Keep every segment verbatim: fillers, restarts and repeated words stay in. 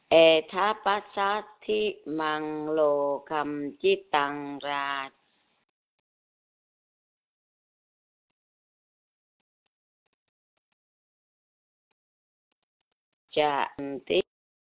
E thá bát sát thi mang lô cầm chi tăng ra cha tí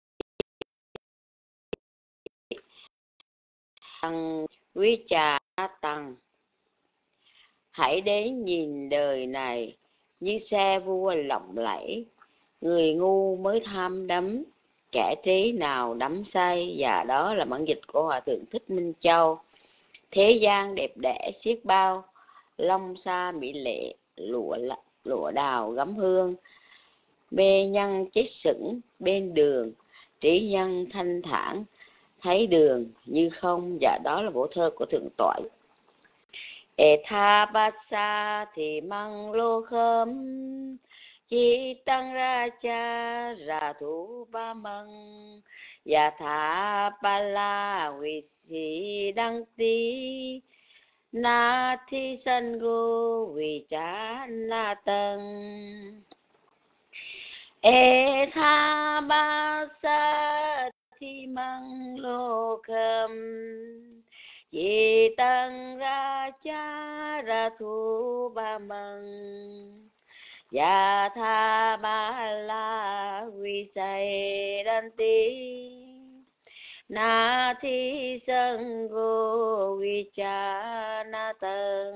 tăng quý trà tăng. Hãy đến nhìn đời này như xe vua lộng lẫy, người ngu mới tham đắm, kẻ trí nào đắm say. Và đó là bản dịch của Hòa Thượng Thích Minh Châu. Thế gian đẹp đẽ xiết bao, long sa mỹ lệ, lụa lụa đào gấm hương. Mê nhân chết sững bên đường, trí nhân thanh thản, thấy đường như không. Và đó là bộ thơ của Thượng tọa. E tha bát sa thì măng lô khâm, chi tăng ra cha ra thủ ba măng. Và tha ba la huy si đăng tí, na thi sân gô vì cha na tân. E tha ba sa thi măng lô khâm, chi tăng ra cha ra thu ba măng. Và tha ba la huy say đan tí, na thi sân gô huy cha na tân.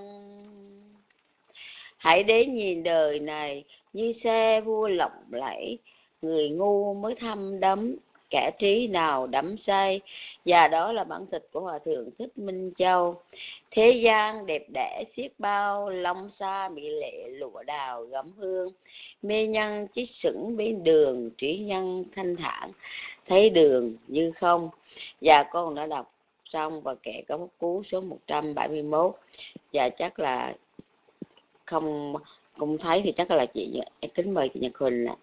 Hãy đến nhìn đời này như xe vua lộng lẫy, người ngu mới thăm đắm, kẻ trí nào đắm say. Và đó là bản dịch của Hòa Thượng Thích Minh Châu. Thế gian đẹp đẽ xiết bao, long sa mỹ lệ, lụa đào gấm hương. Mê nhân chít sững bên đường, trí nhân thanh thản, thấy đường như không. Và con đã đọc xong và kệ có pháp cú số một trăm bảy mươi mốt. Và chắc là không cũng thấy thì chắc là chị kính mời chị Nhật Huỳnh ạ.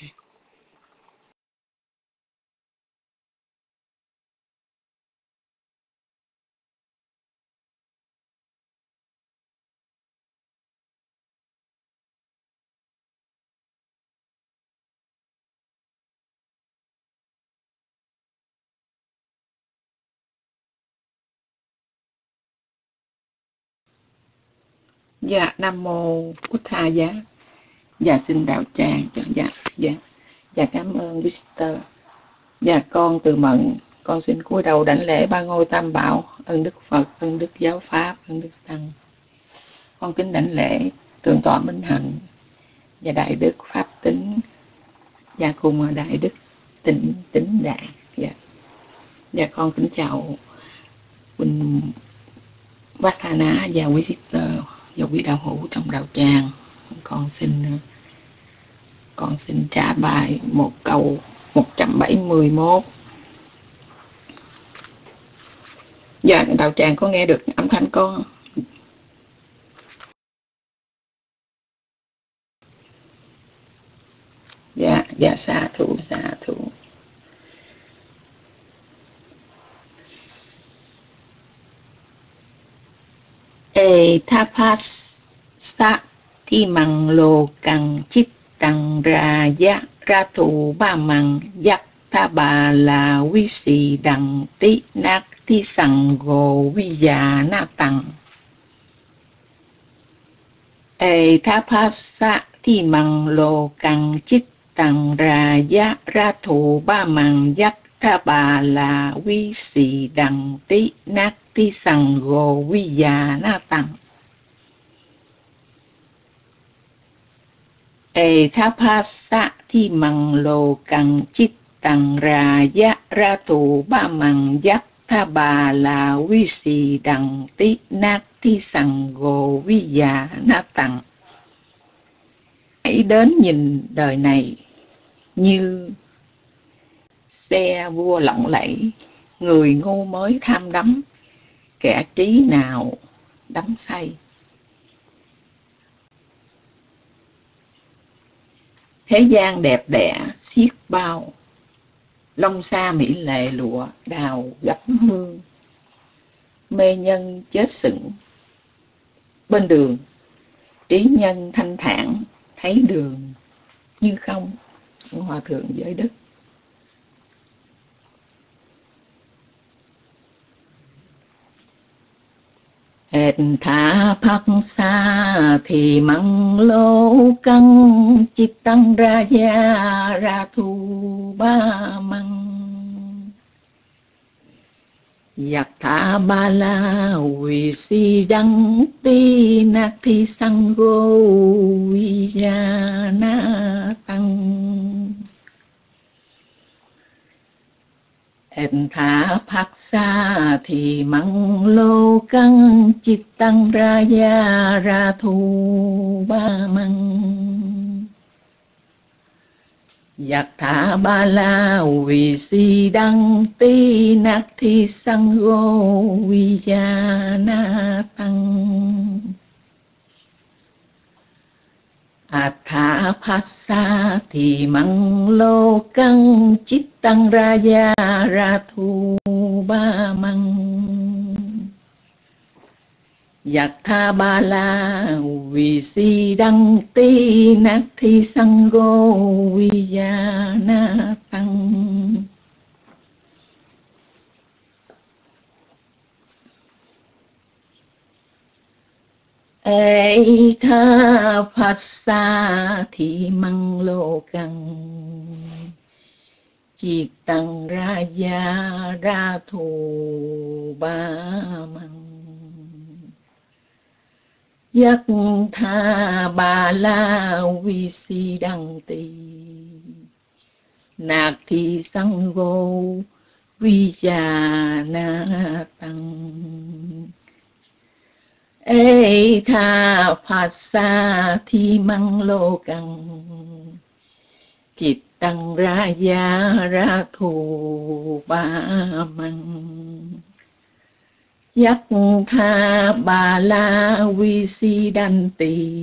Dạ, Nam Mô Bụt Tha Giá. Dạ, xin đạo tràng. Dạ, dạ, dạ cảm ơn Mister Dạ, con Từ Mận, con xin cúi đầu đảnh lễ ba ngôi Tam Bảo, ơn Đức Phật, ơn Đức Giáo Pháp, ơn Đức Tăng. Con kính đảnh lễ Thượng tọa Minh Hạnh và Đại Đức Pháp Tính và cùng Đại Đức Tịnh Tính Đạt. Dạ, dạ con kính chào Quỳnh Vassana và quý sister và quý đạo hữu trong đạo tràng. Con xin con xin trả bài một câu một trăm bảy mươi mốt. Dạ, đạo tràng có nghe được âm thanh con? Dạ, dạ xá thủ, xá thủ. E tapas sa ti mang lô căng chít tăng ra ya ra thủ ba mang yak ta bà là vi sĩ đằng tí nát ti sằng gồ vi già na tăng. E tapas sa ti mang lô căng chít tăng ra ya ra thủ ba mang yak ta bà là vi sĩ đằng tí nát ti sằng gồ vi già na tăng. E thapasa thi măng lô căng chít tăng ra ya ra thủ ba măng giác tha bà là vi sĩ đằng tí nát thi sằng gồ vi già na tăng. Hãy đến nhìn đời này như xe vua lộng lẫy, người ngu mới tham đắm, kẻ trí nào đắm say. Thế gian đẹp đẽ xiết bao, long sa mỹ lệ, lụa đào gấm hương. Mê nhân chết sững bên đường, trí nhân thanh thản, thấy đường như không. Hòa Thượng Giới Đức. Hệt thả phắc xa thì măng lô căng chip tăng ra gia ra thu ba măng. Giặc thả ba la quỳ si đăng ti nạc thi sang gô uy gia na tăng. Hệt thả phắc xa thì măng lô căng chip tăng ra gia ra thu ba măng. Giặc thả ba la vì si đăng ti nạc thi sang gô vi gia na tăng. Át thả phát xa thì măng lô căng chít tăng ra gia ra thu ba măng. Giặc tha ba la vì si đăng ti nát thi sang gô vi gia na tăng. Ê tha phát xa thì măng lô căng chỉ tăng ra gia ra thu ba măng. Giặc tha ba la vi si đăng ti nạc thi sang gô vi gia na tăng. Ê tha phát xa thi măng lô căng chít tăng ra gia ra thu ba măng. Giặc tha ba la vi si đăng ti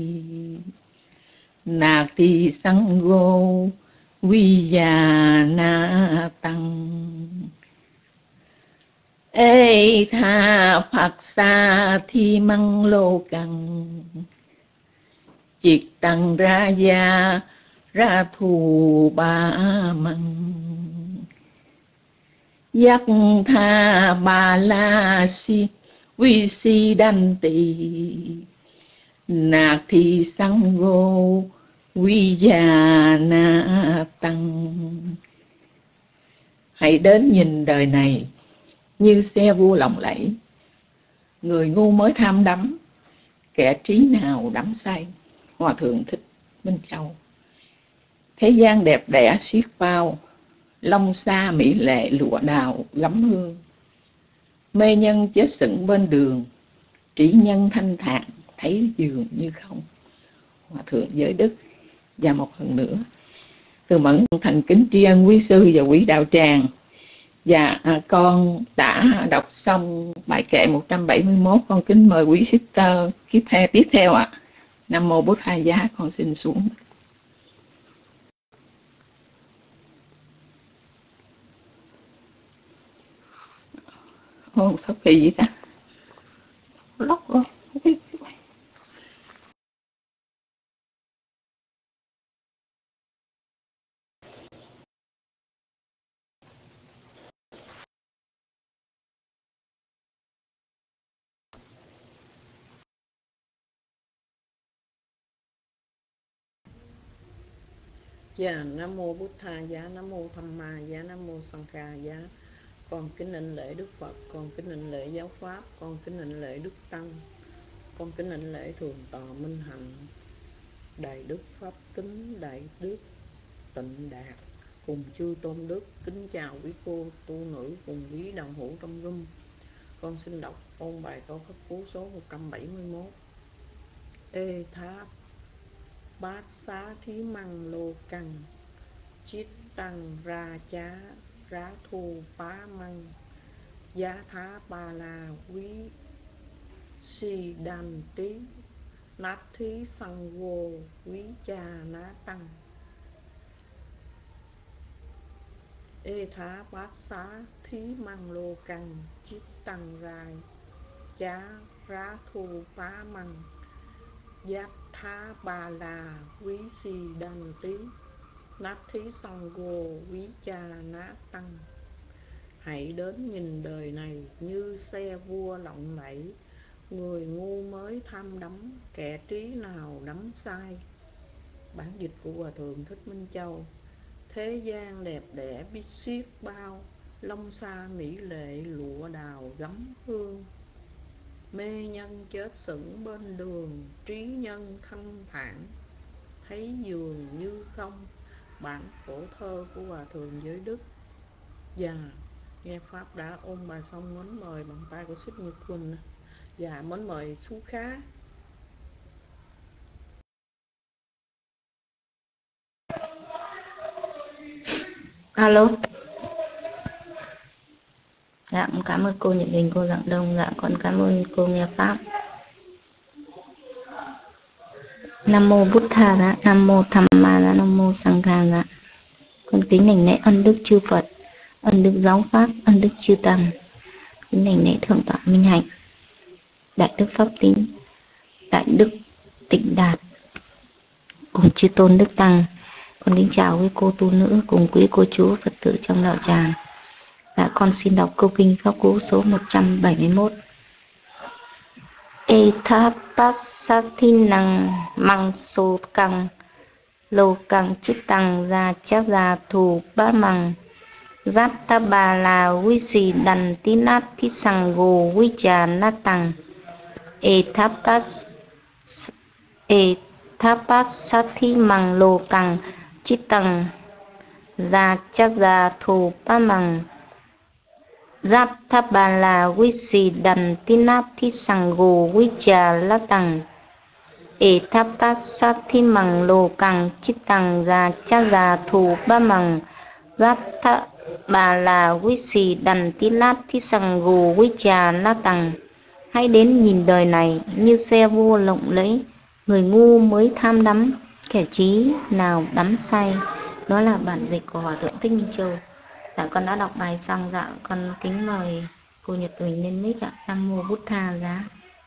nạc thi sang gô vi gia na tăng. Ê tha phật xa thi măng lô căng chít tăng ra gia ra thu ba măng. Giặc tha ba la si vi si đăng ti nạc thi sang gô vi gia na tăng. Hãy đến nhìn đời này như xe vua lộng lẫy, người ngu mới tham đắm, kẻ trí nào đắm say. Hòa thượng Thích Minh Châu. Thế gian đẹp đẽ xiết bao, long sa mỹ lệ lụa đào gấm hương. Mê nhân chết sững bên đường, trí nhân thanh thản thấy dường như không. Hòa thượng Giới Đức. Và một lần nữa, Từ Mẫn thành kính tri ân quý sư và quý đạo tràng. Và à, con đã đọc xong bài kệ một trăm bảy mươi mốt, con kính mời quý sister tiếp theo tiếp theo ạ. À. Nam mô Bổn Thầy Giá, con xin xuống. Ô, sao kỳ vậy ta? Lóc rồi. Dạ, Nam mô Bụt Tha Giá, Nam mô Tham Ma Giá, Nam mô Sang Kha Giá. Con kính đảnh lễ Đức Phật, con kính đảnh lễ giáo pháp, con kính đảnh lễ Đức Tăng, con kính đảnh lễ Thường Tọa Minh Hạnh, Đại Đức Pháp Kính, Đại Đức Tịnh Đạt, cùng chư tôn đức. Kính chào quý cô tu nữ cùng quý đồng hữu trong room. Con xin đọc ôn bài câu pháp cú số một trăm bảy mươi mốt. Ê tháp bát xá thí măng lô căng chít tăng ra chá rá thu phá măng. Giá thá ba la quý si đan tí nát thí sang vô quý cha ná tăng. Ê thá bát xá thí măng lô căng chít tăng ra chá rá thu phá măng. Giác thá ba la quý si đăng tí nát thí song gô quý cha ná tăng. Hãy đến nhìn đời này như xe vua lộng lẫy, người ngu mới tham đắm, kẻ trí nào đắm sai. Bản dịch của Hòa Thượng Thích Minh Châu. Thế gian đẹp đẽ biết xiết bao, long sa mỹ lệ lụa đào gấm hương. Mê nhân chết sững bên đường, trí nhân thanh thản, thấy dường như không. Bản phổ thơ của Hòa Thượng Giới Đức. Và nghe Pháp đã ôn bài xong, mến mời bàn tay của Xích Nhật Quỳnh. Và mến mời Sú Khá. Alo. Dạ, cảm ơn cô Nhật Đình, cô Dạng Đông. Dạ, con cảm ơn cô nghe Pháp. Nam mô Bụt Tha dạ, Nam mô Tham Ma dạ, Nam mô Sang Kha dạ. Con kính đảnh lễ ân đức chư Phật, ân đức giáo Pháp, ân đức chư Tăng. Kính đảnh lễ Thượng tọa Minh Hạnh, Đại đức Pháp Tín, Đại đức Tịnh Đạt, cùng chư tôn đức Tăng. Con kính chào quý cô tu nữ cùng quý cô chú Phật tử trong đạo tràng. Dạ, con xin đọc câu kinh Pháp Cú số một trăm bảy mươi mốt. Ethapasathinang mang so căng lô căng chít tăng ra chắc ra thù bát măng Zát ta bà là quy xì đần tí nát tí sằng gồ quy trà nát tăng. Ethapas Ethapasathi mang lô căng chít tăng ra chắc ra thù bát măng Zát ta bà là quy xì đần tí nát tí sằng gồ quy trà nát tăng. Ethapasathi mang lô căng chít tăng ra chắc ra thù bát măng Zát ta bà là quý xì đần tí lát tí sằng gù quý trà la tằng. Hãy đến nhìn đời này như xe vua lộng lẫy, người ngu mới tham đắm, kẻ trí nào đắm say. Đó là bản dịch của Hòa Thượng Thích Minh Châu. Dạ, con đã đọc bài xong. Dạ, con kính mời cô Nhật Bình lên mic ạ. Nam mô Bụt Tha giá.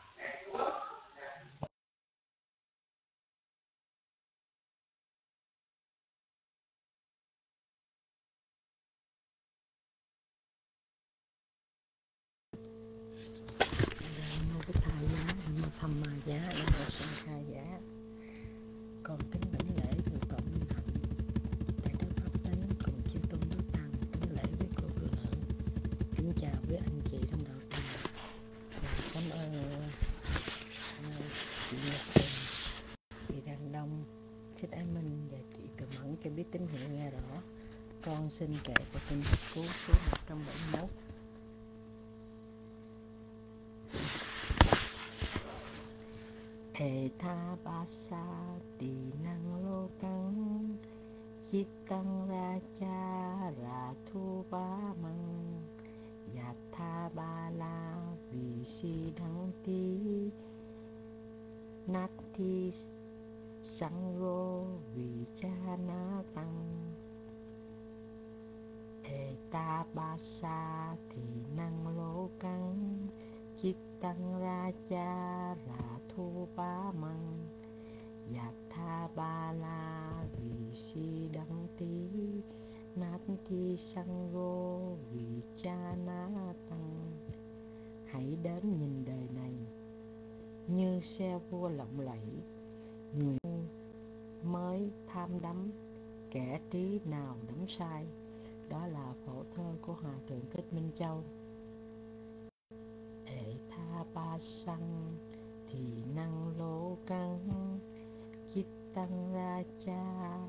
Nam mô Bụt Tha giá, Nam mô Tham Ma giá, Nam mô Sang Kha giá. Con kính đảnh lễ Thượng tọa Minh Hạnh, Đại đức Pháp Tín cùng chư tôn đức Tăng. Kính lễ với cô tu nữ, kính chào với anh chị trong đạo tràng. Và cảm ơn uh, chị Nhật Quỳnh, chị Đăng Đông, Xích Ái Minh và chị Từ Mẫn cho biết tín hiệu nghe rõ. Con xin kể câu kinh Pháp Cú số một trăm bảy mươi mốt. Ethapasatinang lokang Chittang raja ratu pamang Yatha bala visidhanti Nati sango vichanatang. Ethapasatinang lokang Chittang raja ratu pamang Yatha bala visidhanti Nati sango vichanatang. Hãy đến nhìn đời này như xe vua lộng lẫy, người mới tham đắm, kẻ trí nào đắm sai. Đó là phổ thơ của Hòa Thượng Thích Minh Châu. Ethapasang thì năng lô căng Chittang raja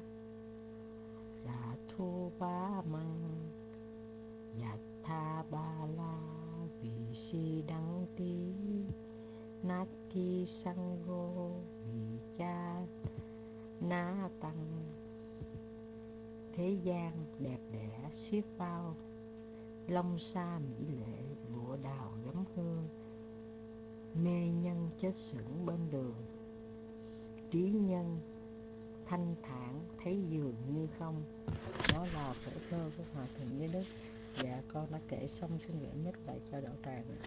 ratu pamang Yatha bala visidhanti Nati sango vichanatang. Thế gian đẹp đẽ xiết bao, long sa mỹ lệ lụa đào gấm hương. Mê nhân chết sững bên đường, trí nhân thanh thản thấy dường như không. Đó là phổ thơ của Hòa Thượng Giới Đức. Dạ, con đã kể xong, xin gửi mic lại cho đạo tràng ạ.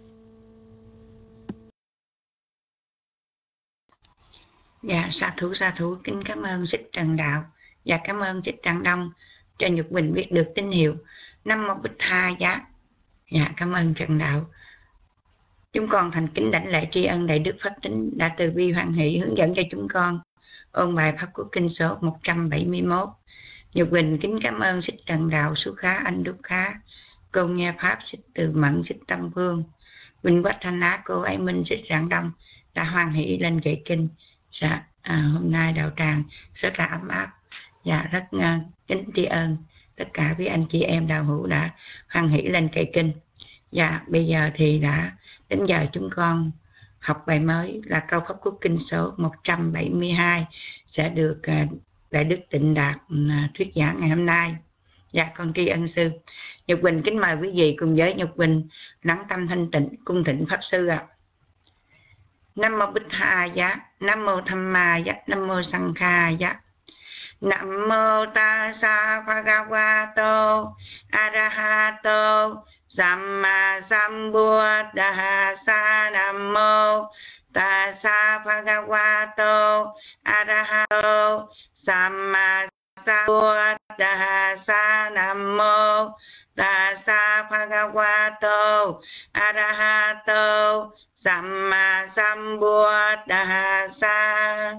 Dạ, sa thú sa thú kính cảm ơn Xích Trần Đạo và cảm ơn Xích Trần Đông cho Nhật Bình biết được tín hiệu Nam mô Bụt Tha giá. Dạ, cảm ơn Trần Đạo. Chúng con thành kính đảnh lễ tri ân Đại Đức Pháp Tính đã từ bi hoan hỷ hướng dẫn cho chúng con ôn bài Pháp Quốc Kinh số một trăm bảy mươi mốt. Nhật Quỳnh kính cảm ơn Thích Trần Đạo, Sú Khá, Anh Đúc Khá, cô nghe Pháp, Thích Từ Mẫn, Thích Tâm Phương, Quỳnh Quách Thanh Á, cô Ái Minh, Thích Rạng Đông đã hoan hỷ lên kệ kinh. Dạ, à, hôm nay đạo tràng rất là ấm áp và rất uh, kính tri ân tất cả quý anh chị em đạo hữu đã hoan hỷ lên kệ kinh. Dạ, bây giờ thì đã đến giờ chúng con học bài mới là câu Pháp Quốc Kinh số một trăm bảy mươi hai sẽ được uh, Đại Đức Tịnh Đạt uh, thuyết giảng ngày hôm nay. Dạ, con tri ân sư. Nhật Quỳnh kính mời quý vị cùng với Nhật Quỳnh lắng tâm thanh tịnh cung thịnh Pháp sư ạ. À. Nam mô Bích Tha Giá, Nam mô Tham Ma Giá, Nam mô Sang Kha Giá. Nam mô Tassa Bhagavato Arahato Samma Sambuddhassa. Nam mô Tassa Bhagavato Arahato Samma Sambuddhassa. Nam mô Tassa Bhagavato Arahato Samma Sambuddhassa.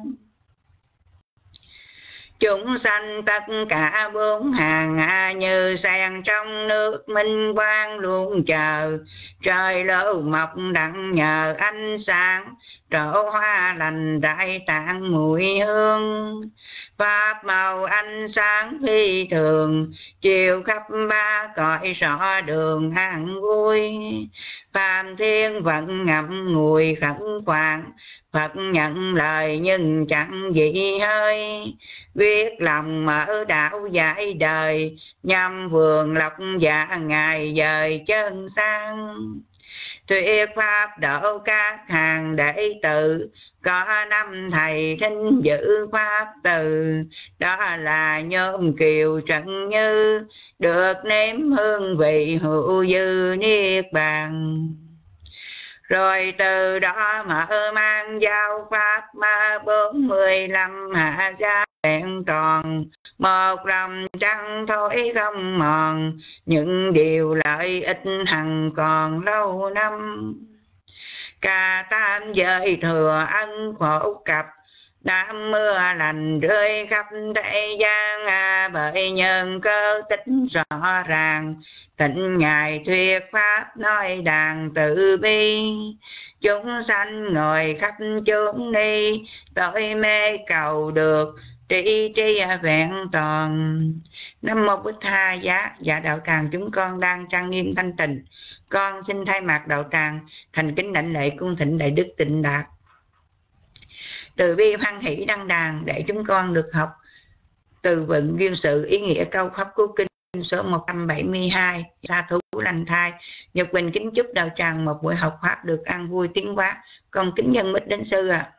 Chúng sanh tất cả bốn hàng như sen trong nước minh quang luôn chờ, trời lỡ mọc đặng nhờ ánh sáng, trổ hoa lành đại tạng mùi hương. Pháp màu ánh sáng phi thường, chiều khắp ba cõi rõ đường an vui. Phàm thiên vận ngậm ngùi khẩn khoản, Phật nhận lời nhưng chẳng dị hơi. Quyết lòng mở đạo giải đời, nhằm vườn lộc dạ ngày dời chân sang. Thuyết pháp độ các hàng đệ tử, có năm thầy thính giữ pháp từ. Đó là Nhôm Kiều Trần Như, được nếm hương vị hữu dư niết bàn. Rồi từ đó mở mang giao pháp ma bốn mươi lăm hạ gia vẹn toàn. Một lòng chẳng thối không mòn, những điều lợi ích hằng còn lâu năm. Cả tam giới thừa ân phổ cập, đám mưa lành rơi khắp thế gian. À, bởi nhân cơ tích rõ ràng, Tịnh Ngài thuyết pháp nói đàn tự bi. Chúng sanh ngồi khắp chốn ni, tội mê cầu được trí trí vẹn toàn. Nam mô Bích Tha Giá. Dạ, đạo tràng chúng con đang trang nghiêm thanh tịnh. Con xin thay mặt đạo tràng thành kính đảnh lễ cung thịnh Đại Đức Tịnh Đạt từ bi hoan hỷ đăng đàn để chúng con được học từ vựng duyên sự ý nghĩa câu Pháp Cú Kinh số một trăm bảy mươi hai. Sa thú lành thai. Nhật Quỳnh kính chúc đạo tràng một buổi học pháp được an vui tiến hóa. Con kính nhân mít đến sư ạ. À.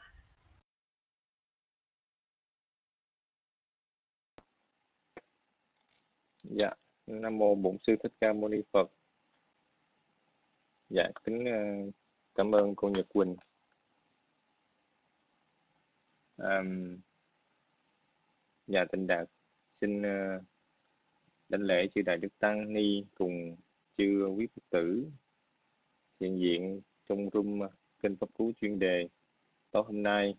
Dạ, Nam mô Bổn Sư Thích Ca Mâu Ni Phật. Dạ, kính uh, cảm ơn cô Nhật Quỳnh. Um, dạ, Tịnh Đạt xin uh, đảnh lễ chư Đại Đức Tăng Ni cùng chư quý Phật tử hiện diện trong room kênh Pháp Cú chuyên đề tối hôm nay.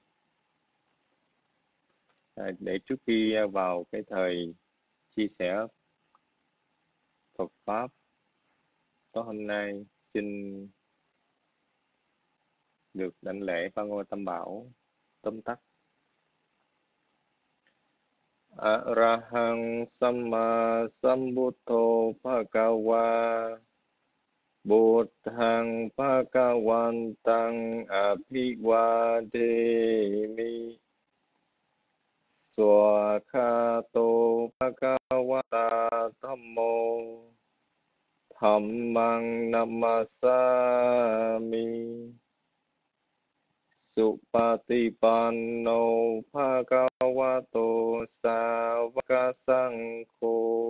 À, để trước khi vào cái thời chia sẻ Phật Pháp tối hôm nay, xin được đảnh lễ Ba Ngôi Tam Bảo tóm tắt. Arahang Samma Sambuddho Bhagava Buddhang Bhagavantang Abhivademi Swakato Bhagavata Dhammo Dhammang Namasami Supatipanno Bhagavato Savaka Sankho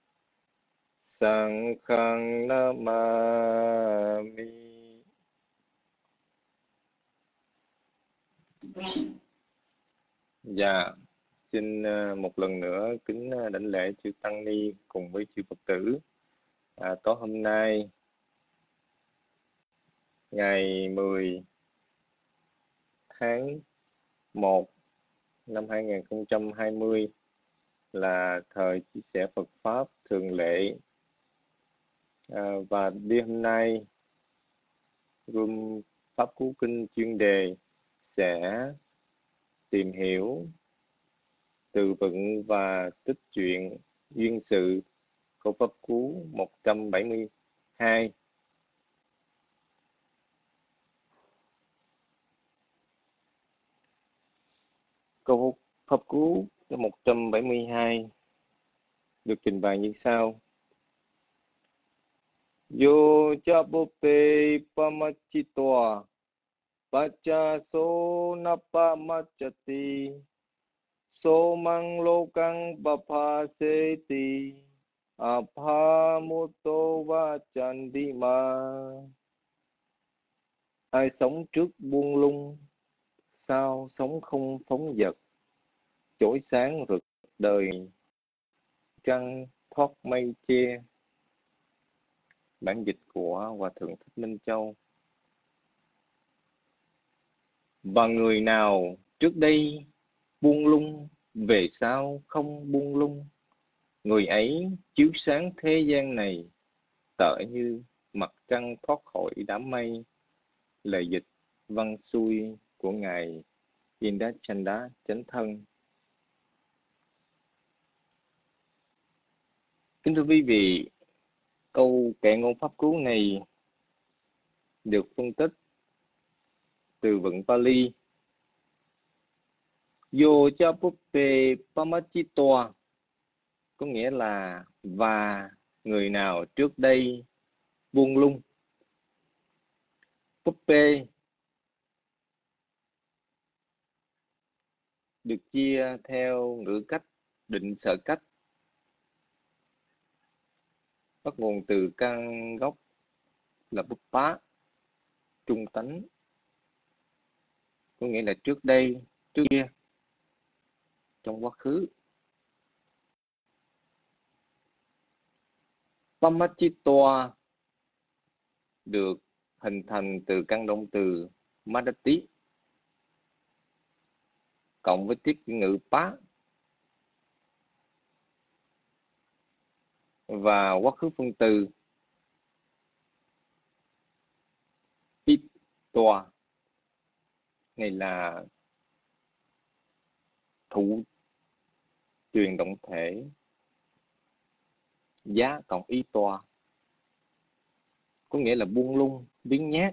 Sanghang Namami. Dạ, xin một lần nữa kính đảnh lễ chư Tăng Ni cùng với chư Phật tử. À, tối hôm nay ngày mười tháng một năm hai nghìn không trăm hai mươi là thời chia sẻ Phật Pháp thường lệ. À, và đêm hôm nay room Pháp Cú Kinh chuyên đề sẽ tìm hiểu, từ vựng và tích truyện duyên sự câu Pháp Cú một trăm bảy mươi hai. Câu Pháp Cú một trăm bảy mươi hai được trình bày như sau: Yo chapope pamachitoa pacha so napamachati so mang lokang papaseti aphamuto vachandima. Ai sống trước buông lung, sao sống không phóng dật, chói sáng rực đời trăng thoát mây che. Bản dịch của Hòa Thượng Thích Minh Châu. Và người nào trước đây buông lung, về sau không buông lung, người ấy chiếu sáng thế gian này, tựa như mặt trăng thoát khỏi đám mây. Lời dịch văn xuôi của Ngài Indachanda Chánh Thân. Kính thưa quý vị, câu kệ ngôn Pháp Cú này được phân tích từ vựng Pali Yo chapupe pamachitoa, có nghĩa là và người nào trước đây buông lung. Puppe được chia theo ngữ cách, định sở cách, bắt nguồn từ căn gốc là Puppa, trung tánh, có nghĩa là trước đây, trước kia, trong quá khứ. Pamachitoa được hình thành từ căn động từ Madati cộng với tiếp ngữ Pá và quá khứ phân từ Itoa. Này là thủ truyền động thể giá cộng Itoa, có nghĩa là buông lung, biến nhát.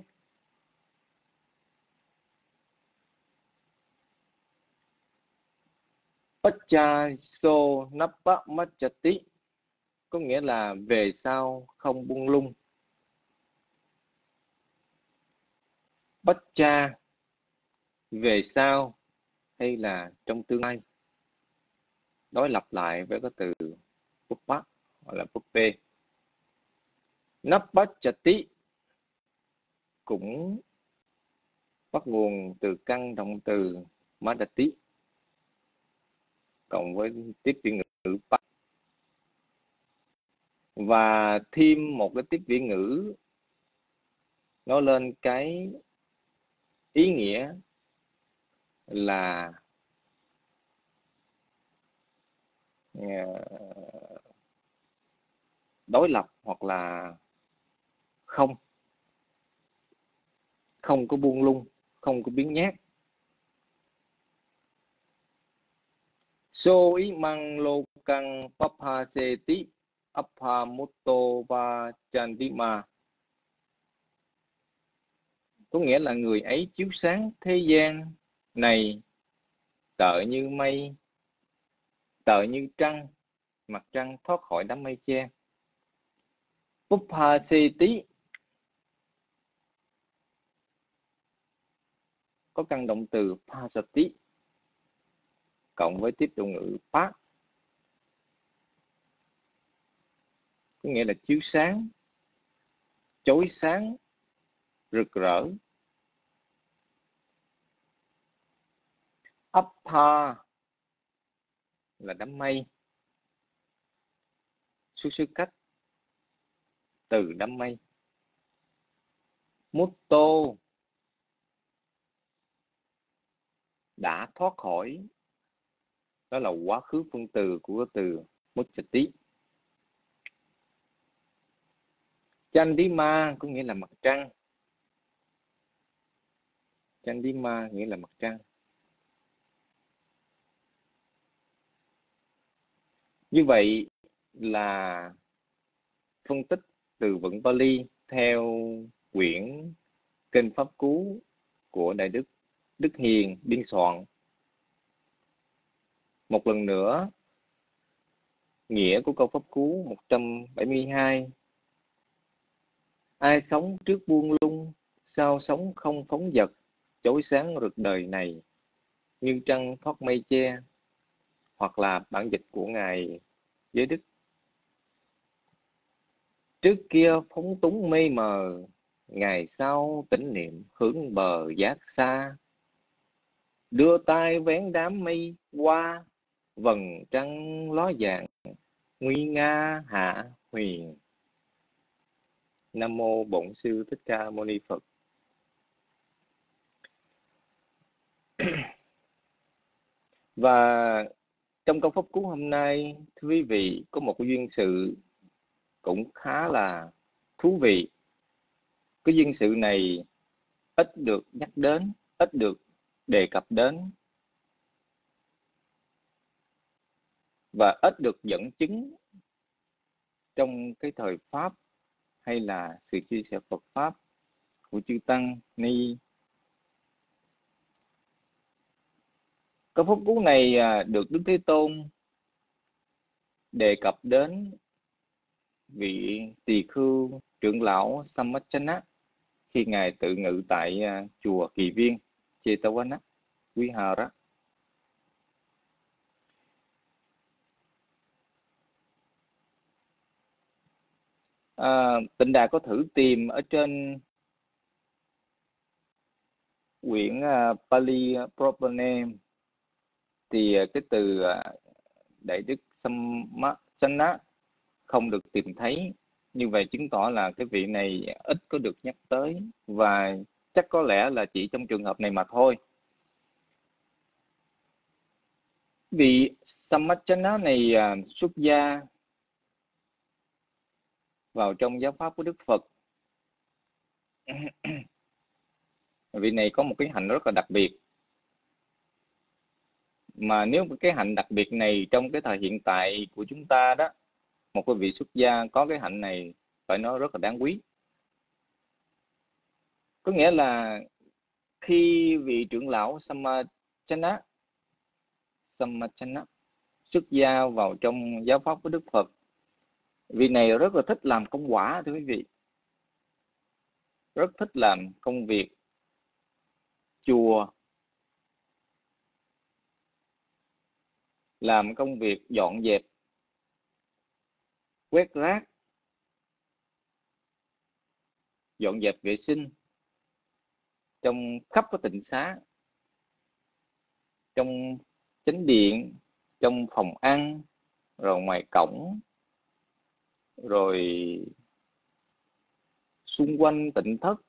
Pacha so nappa machati, có nghĩa là về sau không buông lung. Pacha về sau hay là trong tương lai, đối lập lại với cái từ Puppa hoặc là Puppe. Nappachati cũng bắt nguồn từ căn động từ Madati cộng với tiếp viên ngữ Pa, và thêm một cái tiếp viên ngữ nói lên cái ý nghĩa là đối lập hoặc là không không có buông lung, không có biến nhát. So imang lokang papaseti aphamuto vachandima, có nghĩa là người ấy chiếu sáng thế gian này, tựa như mây, tựa như trăng, mặt trăng thoát khỏi đám mây che. Puppaseti có căn động từ pasati cộng với tiếp động ngữ pa, có nghĩa là chiếu sáng, chói sáng, rực rỡ. Appa là đám mây, xuất xứ cách từ đám mây. Mutto đã thoát khỏi, đó là quá khứ phân từ của từ Muchati. Chandima có nghĩa là mặt trăng. Chandima nghĩa là mặt trăng. Như vậy là phân tích từ vựng Pali theo quyển Kinh Pháp Cú của Đại Đức Đức Hiền biên soạn. Một lần nữa, nghĩa của câu Pháp Cú một trăm bảy mươi hai. Ai sống trước buông lung, sao sống không phóng dật, chói sáng rực đời này, như trăng thoát mây che. Hoặc là bản dịch của Ngài Giới Đức. Trước kia phóng túng mê mờ, ngày sau tỉnh niệm hướng bờ giác xa. Đưa tay vén đám mây qua, vầng trăng ló dạng, nguy nga hạ huyền. Nam mô Bổn Sư Thích Ca Mâu Ni Phật. Và trong câu Pháp Cú hôm nay, thưa quý vị, có một cái duyên sự cũng khá là thú vị. Cái duyên sự này ít được nhắc đến, ít được đề cập đến, và ít được dẫn chứng trong cái thời Pháp hay là sự chia sẻ Phật Pháp của chư Tăng Ni. Câu Pháp Cú này được Đức Thế Tôn đề cập đến vị tỳ khưu trưởng lão Samachana khi Ngài tự ngự tại chùa Kỳ Viên, Chetavana, Vihara. À, Tịnh Đạt có thử tìm ở trên quyển uh, Pali Propane thì cái từ uh, Đại Đức Samachana không được tìm thấy. Như vậy chứng tỏ là cái vị này ít có được nhắc tới, và chắc có lẽ là chỉ trong trường hợp này mà thôi. Vị Samachana này uh, xuất gia vào trong giáo pháp của Đức Phật. Vị này có một cái hạnh rất là đặc biệt. Mà nếu cái hạnh đặc biệt này trong cái thời hiện tại của chúng ta đó, một cái vị xuất gia có cái hạnh này phải nói rất là đáng quý. Có nghĩa là khi vị trưởng lão Samachana Samachana xuất gia vào trong giáo pháp của Đức Phật, vị này rất là thích làm công quả, thưa quý vị. Rất thích làm công việc chùa, làm công việc dọn dẹp, quét rác, dọn dẹp vệ sinh trong khắp cái tịnh xá, trong chánh điện, trong phòng ăn, rồi ngoài cổng, rồi xung quanh tịnh thất.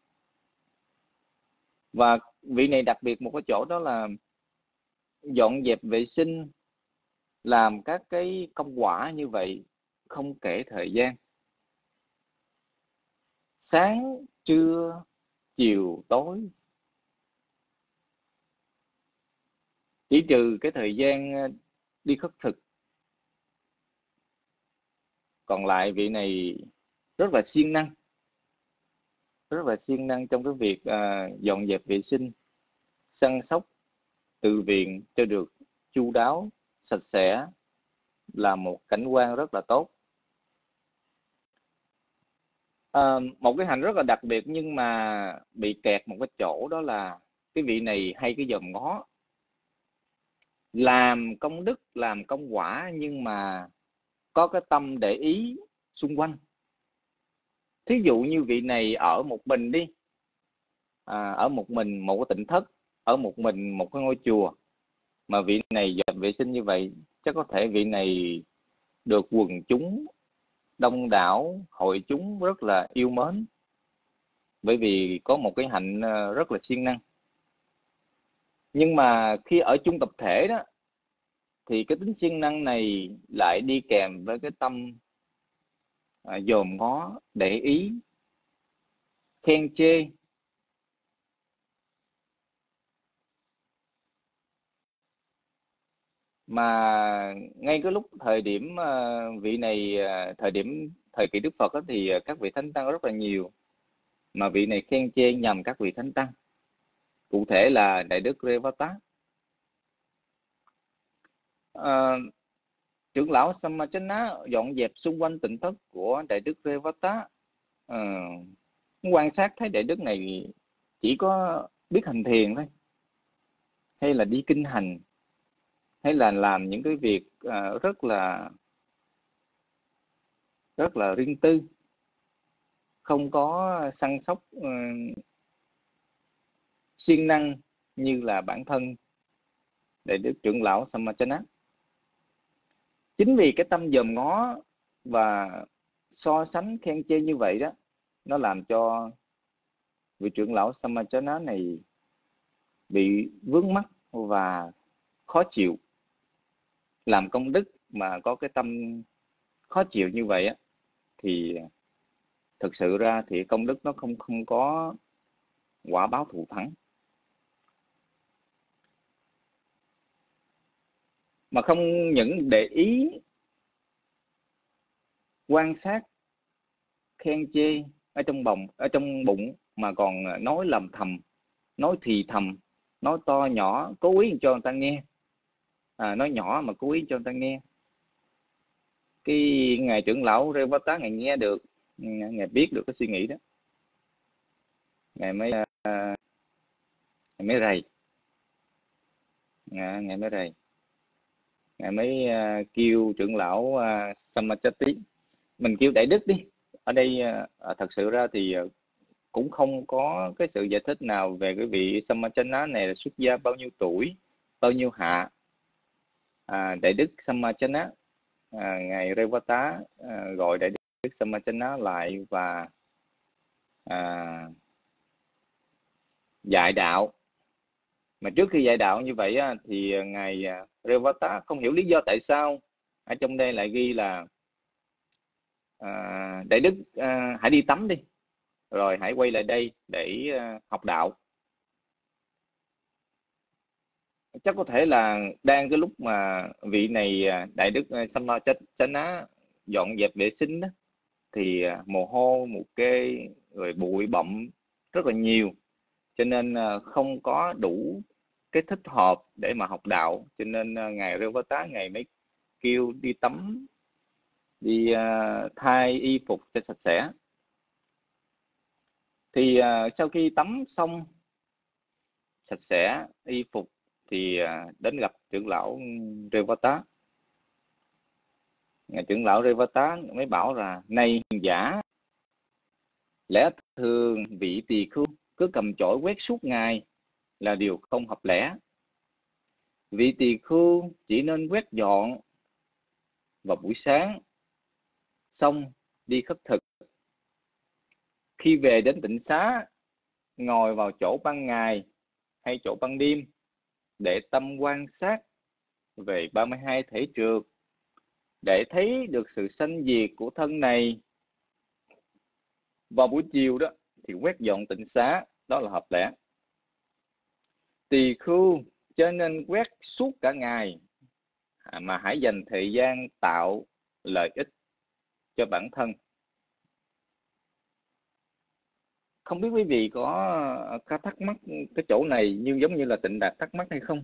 Và vị này đặc biệt một cái chỗ đó là dọn dẹp vệ sinh, làm các cái công quả như vậy không kể thời gian. Sáng, trưa, chiều, tối. Chỉ trừ cái thời gian đi khất thực. Còn lại vị này rất là siêng năng. Rất là siêng năng trong cái việc uh, dọn dẹp vệ sinh, săn sóc từ viện cho được chu đáo, sạch sẽ, là một cảnh quan rất là tốt. À, một cái hạnh rất là đặc biệt nhưng mà bị kẹt một cái chỗ, đó là cái vị này hay cái dòm ngó, làm công đức, làm công quả nhưng mà có cái tâm để ý xung quanh. Thí dụ như vị này ở một mình đi, à, ở một mình một cái tịnh thất, ở một mình một cái ngôi chùa, mà vị này dọn vệ sinh như vậy, chắc có thể vị này được quần chúng đông đảo, hội chúng rất là yêu mến. bởi vì có một cái hạnh rất là siêng năng. Nhưng mà khi ở chung tập thể đó thì cái tính siêng năng này lại đi kèm với cái tâm à, dòm ngó, để ý, khen chê. Mà ngay cái lúc thời điểm uh, vị này uh, thời điểm thời kỳ Đức Phật đó, thì uh, các vị thánh tăng rất là nhiều, mà vị này khen chê nhằm các vị thánh tăng, cụ thể là Đại Đức Revata. Uh, trưởng lão Samachana dọn dẹp xung quanh tịnh thất của Đại Đức Revata, uh, quan sát thấy Đại Đức này chỉ có biết hành thiền thôi, hay là đi kinh hành, hay là làm những cái việc uh, rất là rất là riêng tư, không có săn sóc uh, siêng năng như là bản thân Đại Đức trưởng lão Samachana. Chính vì cái tâm dòm ngó và so sánh khen chê như vậy đó, nó làm cho vị trưởng lão Samachana này bị vướng mắc và khó chịu. Làm công đức mà có cái tâm khó chịu như vậy á, thì thực sự ra thì công đức nó không không có quả báo thù thắng. Mà không những để ý quan sát khen chê ở trong bồng ở trong bụng, mà còn nói lầm thầm, nói thì thầm, nói to nhỏ, cố ý cho người ta nghe, à, nói nhỏ mà cố ý cho người ta nghe. Cái ngài trưởng lão Revata ngài nghe được, ngài biết được cái suy nghĩ đó, ngài mới uh, ngài mới rầy, ngài, ngài mới rầy, ngài mới uh, kêu trưởng lão uh, Samachati, mình kêu Đại Đức đi. Ở đây uh, thật sự ra thì uh, cũng không có cái sự giải thích nào về cái vị Samachana này là xuất gia bao nhiêu tuổi, bao nhiêu hạ. À, Đại Đức Samachana, à, ngài Revata à, gọi Đại Đức Samachana lại và à, dạy đạo. Mà trước khi dạy đạo như vậy á, thì ngài Revata không hiểu lý do tại sao ở trong đây lại ghi là à, Đại Đức à, hãy đi tắm đi, rồi hãy quay lại đây để à, học đạo. Chắc có thể là đang cái lúc mà vị này Đại Đức Samachana dọn dẹp vệ sinh đó, thì mồ hôi, mồ kê, rồi bụi bặm rất là nhiều, cho nên không có đủ cái thích hợp để mà học đạo. Cho nên ngài Revata ngài mới kêu đi tắm, đi uh, thay y phục cho sạch sẽ. Thì uh, sau khi tắm xong sạch sẽ y phục thì uh, đến gặp trưởng lão Revata. Ngài trưởng lão Revata mới bảo là: này hiền giả, lẽ thường vị tỳ khưu cứ cầm chổi quét suốt ngày là điều không hợp lẽ. Vị tỳ khưu chỉ nên quét dọn vào buổi sáng, xong đi khất thực. Khi về đến tịnh xá, ngồi vào chỗ ban ngày hay chỗ ban đêm để tâm quan sát về ba mươi hai thể trượt, để thấy được sự sanh diệt của thân này. Vào buổi chiều đó thì quét dọn tịnh xá, đó là hợp lẽ. Tỳ khưu cho nên quét suốt cả ngày, mà hãy dành thời gian tạo lợi ích cho bản thân. Không biết quý vị có, có thắc mắc cái chỗ này như giống như là Tịnh Đạt thắc mắc hay không?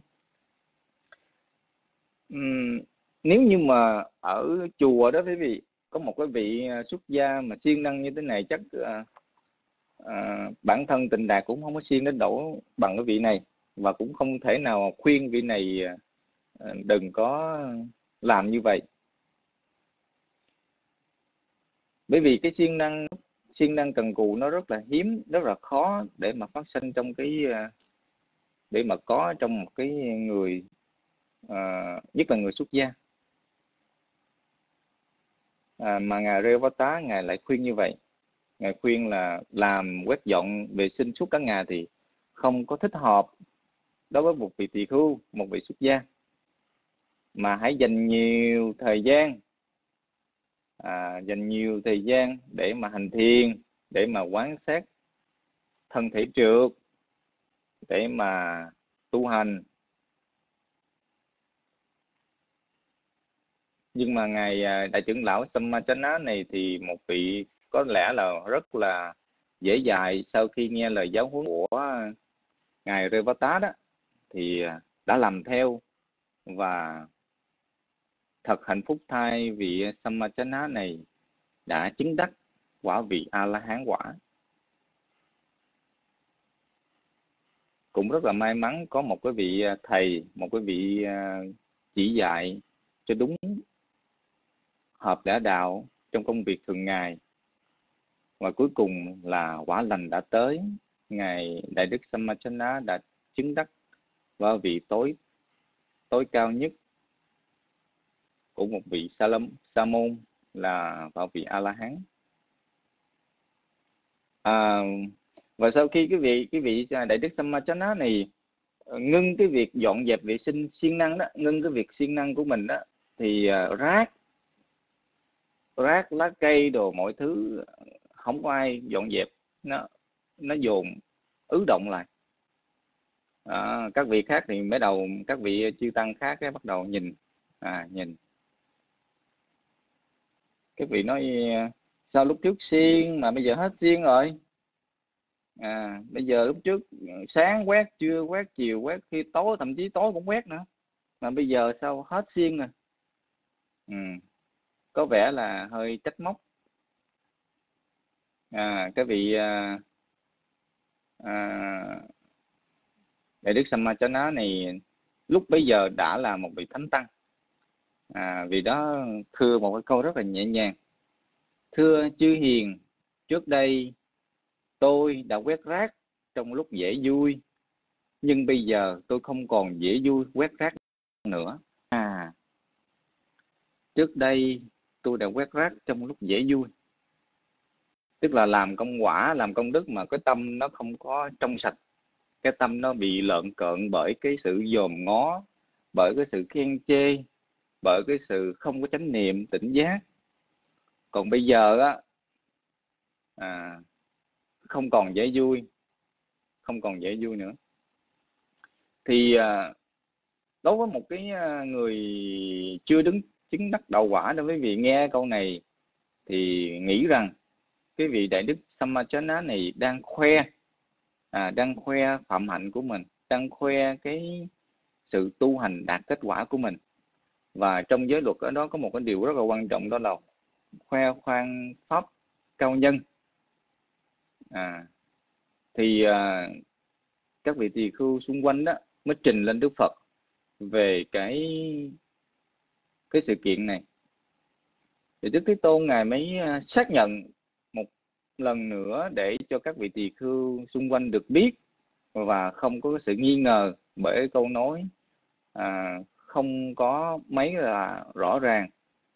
Uhm, nếu như mà ở chùa đó quý vị có một cái vị xuất gia mà siêng năng như thế này, chắc uh, uh, bản thân Tịnh Đạt cũng không có siêng đến độ bằng cái vị này, và cũng không thể nào khuyên vị này uh, đừng có làm như vậy. Bởi vì cái siêng năng siêng năng cần cù nó rất là hiếm, rất là khó để mà phát sinh trong cái để mà có trong một cái người uh, nhất là người xuất gia. À, mà ngài Revata ngài lại khuyên như vậy. Ngài khuyên là làm quét dọn vệ sinh suốt cả ngày thì không có thích hợp đối với một vị tỳ khưu, một vị xuất gia, mà hãy dành nhiều thời gian à, dành nhiều thời gian để mà hành thiền, để mà quan sát thân thể trượt, để mà tu hành. Nhưng mà ngài đại trưởng lão Sammajana này thì một vị có lẽ là rất là dễ dãi, sau khi nghe lời giáo huấn của ngài Revata đó thì đã làm theo và thật hạnh phúc thay vị Sammajana này đã chứng đắc quả vị A-la-hán quả. Cũng rất là may mắn có một cái vị thầy, một cái vị chỉ dạy cho đúng hợp lẽ đạo trong công việc thường ngày, và cuối cùng là quả lành đã tới. Ngài Đại Đức Sammajana đã chứng đắc vào vị tối tối cao nhất của một vị sa môn, là vào vị A-la-hán. À, và sau khi cái vị cái vị Đại Đức Sammajana này ngưng cái việc dọn dẹp vệ sinh siêng năng đó, ngưng cái việc siêng năng của mình đó, thì uh, rác rác lá cây đồ mọi thứ không có ai dọn dẹp, nó nó dồn ứ động lại. À, các vị khác thì mới đầu các vị chư tăng khác cái bắt đầu nhìn à nhìn các vị nói sao lúc trước siêng mà bây giờ hết siêng rồi. À, bây giờ lúc trước sáng quét, trưa quét, chiều quét, khi tối thậm chí tối cũng quét nữa, mà bây giờ sao hết siêng rồi. Ừ. Có vẻ là hơi trách móc. À, cái vị à, à, Đại Đức Sammajana này lúc bấy giờ đã là một vị thánh tăng. À, vì đó thưa một cái câu rất là nhẹ nhàng: thưa chư hiền, trước đây tôi đã quét rác trong lúc dễ vui, nhưng bây giờ tôi không còn dễ vui quét rác nữa. À, trước đây tôi đã quét rác trong lúc dễ vui, tức là làm công quả, làm công đức mà cái tâm nó không có trong sạch, cái tâm nó bị lợn cợn bởi cái sự dòm ngó, bởi cái sự khen chê, bởi cái sự không có chánh niệm tỉnh giác. Còn bây giờ á, à, không còn dễ vui, không còn dễ vui nữa. Thì à, đối với một cái người chưa đứng chứng đắc đạo quả, đối với vị nghe câu này thì nghĩ rằng cái vị Đại Đức Sammajana này đang khoe à, đang khoe phạm hạnh của mình, đang khoe cái sự tu hành đạt kết quả của mình. Và trong giới luật ở đó có một cái điều rất là quan trọng, đó là khoe khoang pháp cao nhân. À, thì à, các vị tỳ khưu xung quanh đó mới trình lên Đức Phật về cái cái sự kiện này. Thì Đức Thế Tôn ngài mới xác nhận một lần nữa để cho các vị tỳ khưu xung quanh được biết và không có sự nghi ngờ bởi câu nói à, không có mấy là rõ ràng.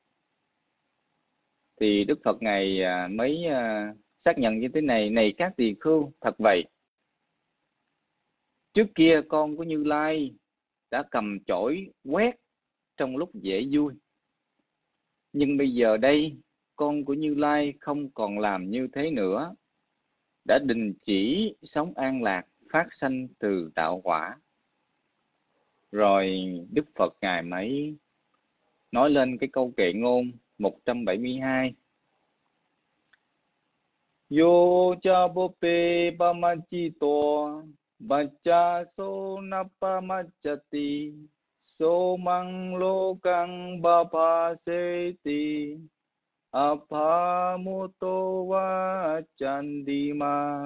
Thì Đức Phật ngài mới à, xác nhận như thế này: này các tỳ khưu, thật vậy, trước kia con của Như Lai đã cầm chổi quét trong lúc dễ vui, nhưng bây giờ đây con của Như Lai không còn làm như thế nữa, đã đình chỉ sống an lạc phát sanh từ đạo quả. Rồi Đức Phật ngài mới nói lên cái câu kệ ngôn một trăm bảy mươi hai: Yo cha bope pamachito bacha so napamachati so mang lokang bapaseti apamuto wa chandima.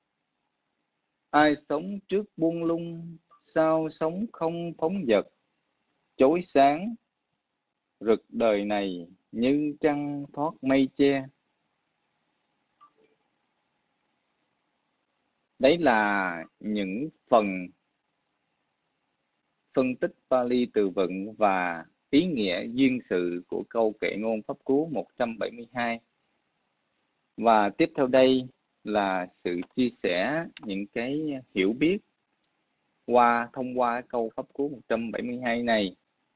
Ai sống trước buông lung, sao sống không phóng dật, chói sáng rực đời này như trăng thoát mây che. Đấy là những phần phân tích Pali từ vựng và ý nghĩa duyên sự của câu kệ ngôn pháp cú một trăm bảy mươi hai. Và tiếp theo đây là sự chia sẻ những cái hiểu biết qua thông qua câu pháp cú một trăm bảy mươi hai này.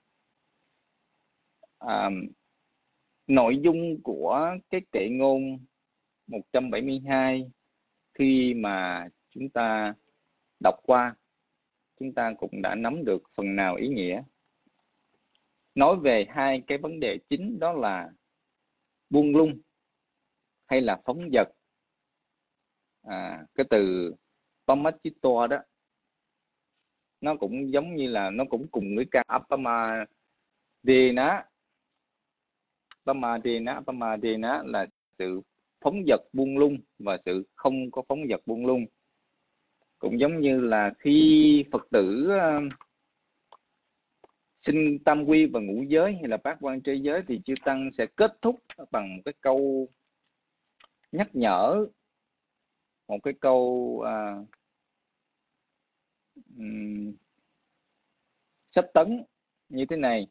À, nội dung của cái kệ ngôn một trăm bảy mươi hai khi mà chúng ta đọc qua, chúng ta cũng đã nắm được phần nào ý nghĩa. Nói về hai cái vấn đề chính, đó là buông lung hay là phóng dật. À, cái từ Pamachito đó, nó cũng giống như là nó cũng cùng với cái Apamadena. Apamadena, Apamadena là sự phóng dật buông lung và sự không có phóng dật buông lung. Cũng giống như là khi Phật tử uh, sinh tam quy và ngũ giới hay là bát quan trai giới, thì chư tăng sẽ kết thúc bằng một cái câu nhắc nhở, một cái câu uh, um, sách tấn như thế này: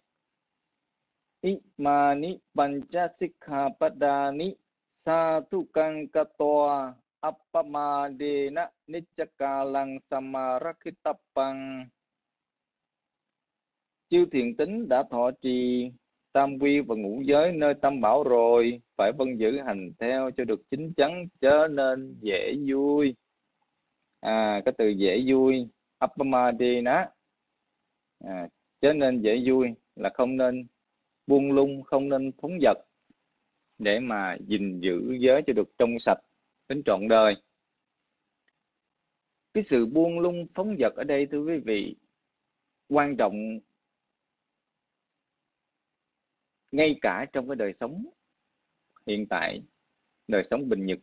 Imani panchasikha padani satukang katoa appamadena nichakalang samarakitapang. Chư thiện tín đã thọ trì tam quy và ngũ giới nơi tam bảo rồi, phải vâng giữ hành theo cho được chín chắn, chớ nên dễ vui. À, cái từ dễ vui, appamadena, à, chớ nên dễ vui là không nên buông lung, không nên phóng dật, để mà gìn giữ giới cho được trong sạch đến trọn đời. Cái sự buông lung phóng dật ở đây, thưa quý vị, quan trọng ngay cả trong cái đời sống hiện tại, đời sống bình nhật.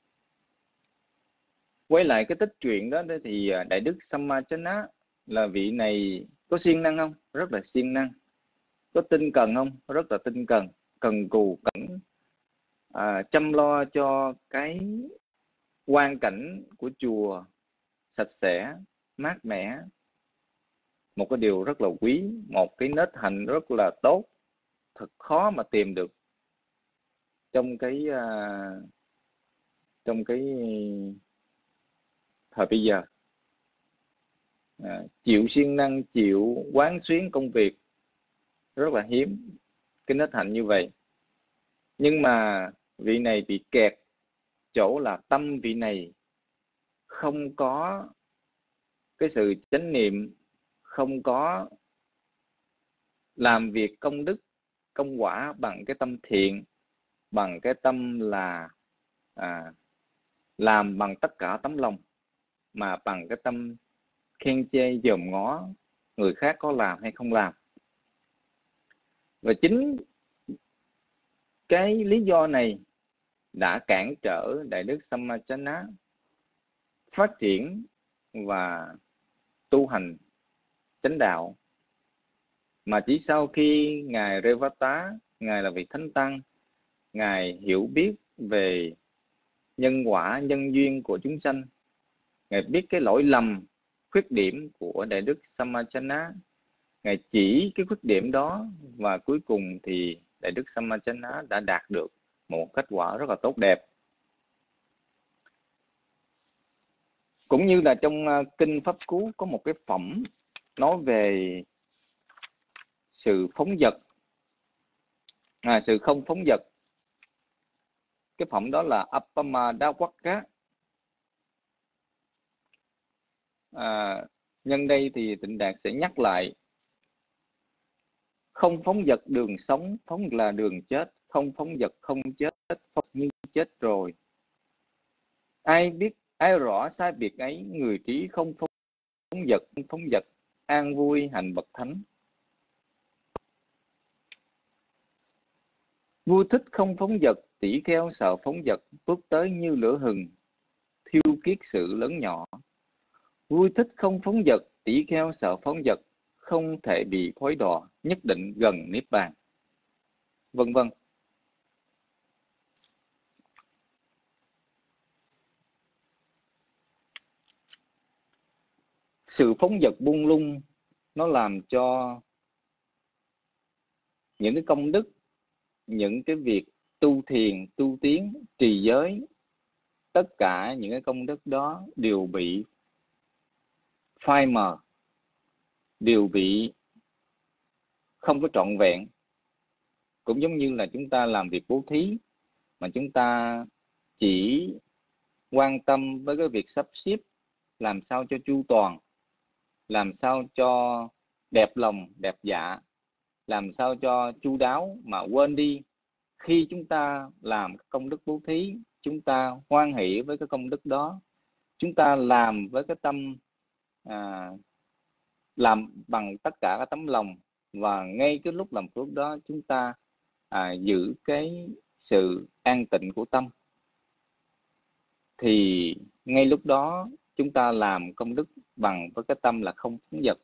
Quay lại cái tích truyện đó thì Đại Đức Samachana là vị này có siêng năng không? Rất là siêng năng. Có tinh cần không? Rất là tinh cần, cần cù cẩn, à, chăm lo cho cái quan cảnh của chùa sạch sẽ, mát mẻ. Một cái điều rất là quý, một cái nết hạnh rất là tốt, thật khó mà tìm được trong cái uh, trong cái thời bây giờ. À, chịu siêng năng, chịu quán xuyến công việc, rất là hiếm cái nết hạnh như vậy. Nhưng mà vị này bị kẹt chỗ là tâm vị này không có cái sự chánh niệm, không có làm việc công đức, công quả bằng cái tâm thiện, bằng cái tâm là à, làm bằng tất cả tấm lòng, mà bằng cái tâm khen chê dòm ngó người khác có làm hay không làm. Và chính cái lý do này đã cản trở Đại Đức Samachana phát triển và tu hành chánh đạo. Mà chỉ sau khi Ngài Revata, Ngài là vị Thánh Tăng, Ngài hiểu biết về nhân quả, nhân duyên của chúng sanh, Ngài biết cái lỗi lầm, khuyết điểm của Đại Đức Samachana, Ngài chỉ cái khuyết điểm đó, và cuối cùng thì Đại Đức Samachana đã đạt được một kết quả rất là tốt đẹp. Cũng như là trong Kinh Pháp Cú có một cái phẩm nói về sự phóng dật, à, sự không phóng dật. Cái phẩm đó là Appamadawakka. À, nhân đây thì Tịnh Đạt sẽ nhắc lại: không phóng dật đường sống, phóng là đường chết. Không phóng dật không chết, phóng như chết rồi. Ai biết, ai rõ sai biệt ấy, người trí không phóng dật, không phóng dật, an vui hành bậc thánh. Vua thích không phóng dật, tỷ kheo sợ phóng dật, bước tới như lửa hừng, thiêu kiết sự lớn nhỏ. Vui thích không phóng dật, tỷ kheo sợ phóng dật, không thể bị thối đọa, nhất định gần niết bàn, vân vân. Sự phóng dật buông lung nó làm cho những cái công đức, những cái việc tu thiền, tu tiến, trì giới, tất cả những cái công đức đó đều bị phai mờ, đều bị không có trọn vẹn. Cũng giống như là chúng ta làm việc bố thí mà chúng ta chỉ quan tâm với cái việc sắp xếp làm sao cho chu toàn, làm sao cho đẹp lòng, đẹp dạ, làm sao cho chu đáo, mà quên đi khi chúng ta làm công đức bố thí, chúng ta hoan hỷ với cái công đức đó, chúng ta làm với cái tâm à, làm bằng tất cả các tấm lòng, và ngay cái lúc làm phước đó chúng ta à, giữ cái sự an tịnh của tâm, thì ngay lúc đó chúng ta làm công đức bằng với cái tâm là không phóng dật.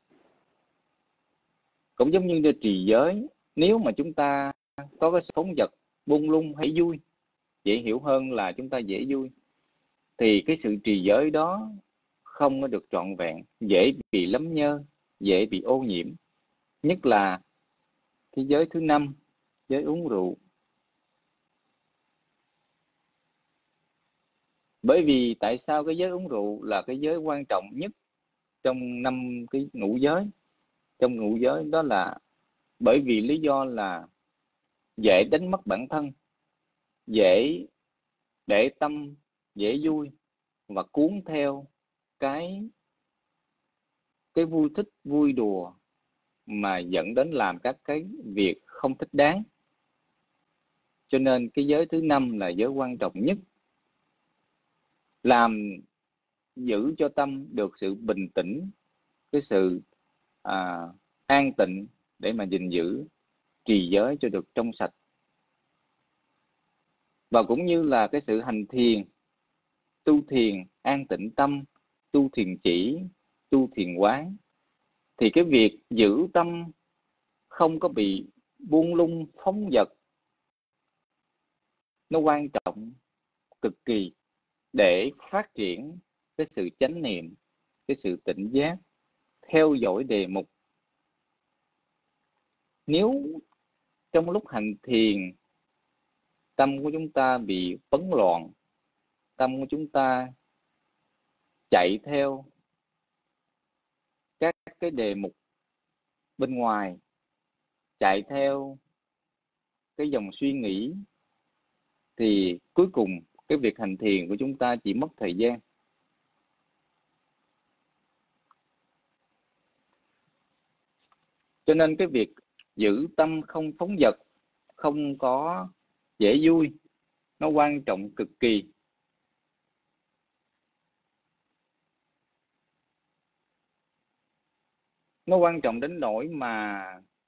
Cũng giống như để trì giới, nếu mà chúng ta có cái sự phóng dật, buông lung hay vui, dễ hiểu hơn là chúng ta dễ vui, thì cái sự trì giới đó không có được trọn vẹn, dễ bị lấm nhơ, dễ bị ô nhiễm. Nhất là cái giới thứ năm, giới uống rượu. Bởi vì tại sao cái giới uống rượu là cái giới quan trọng nhất trong năm cái ngũ giới? Trong ngũ giới đó là bởi vì lý do là dễ đánh mất bản thân, dễ để tâm dễ vui và cuốn theo cái cái vui thích, vui đùa mà dẫn đến làm các cái việc không thích đáng. Cho nên cái giới thứ năm là giới quan trọng nhất, làm giữ cho tâm được sự bình tĩnh, cái sự à, an tịnh để mà gìn giữ trì giới cho được trong sạch. Và cũng như là cái sự hành thiền, tu thiền an tịnh tâm, tu thiền chỉ, tu thiền quán, thì cái việc giữ tâm không có bị buông lung phóng dật nó quan trọng cực kỳ để phát triển cái sự chánh niệm, cái sự tỉnh giác, theo dõi đề mục. Nếu trong lúc hành thiền tâm của chúng ta bị bấn loạn, tâm của chúng ta chạy theo các cái đề mục bên ngoài, chạy theo cái dòng suy nghĩ, thì cuối cùng cái việc hành thiền của chúng ta chỉ mất thời gian. Cho nên cái việc giữ tâm không phóng dật, không có dễ vui, nó quan trọng cực kỳ. Nó quan trọng đến nỗi mà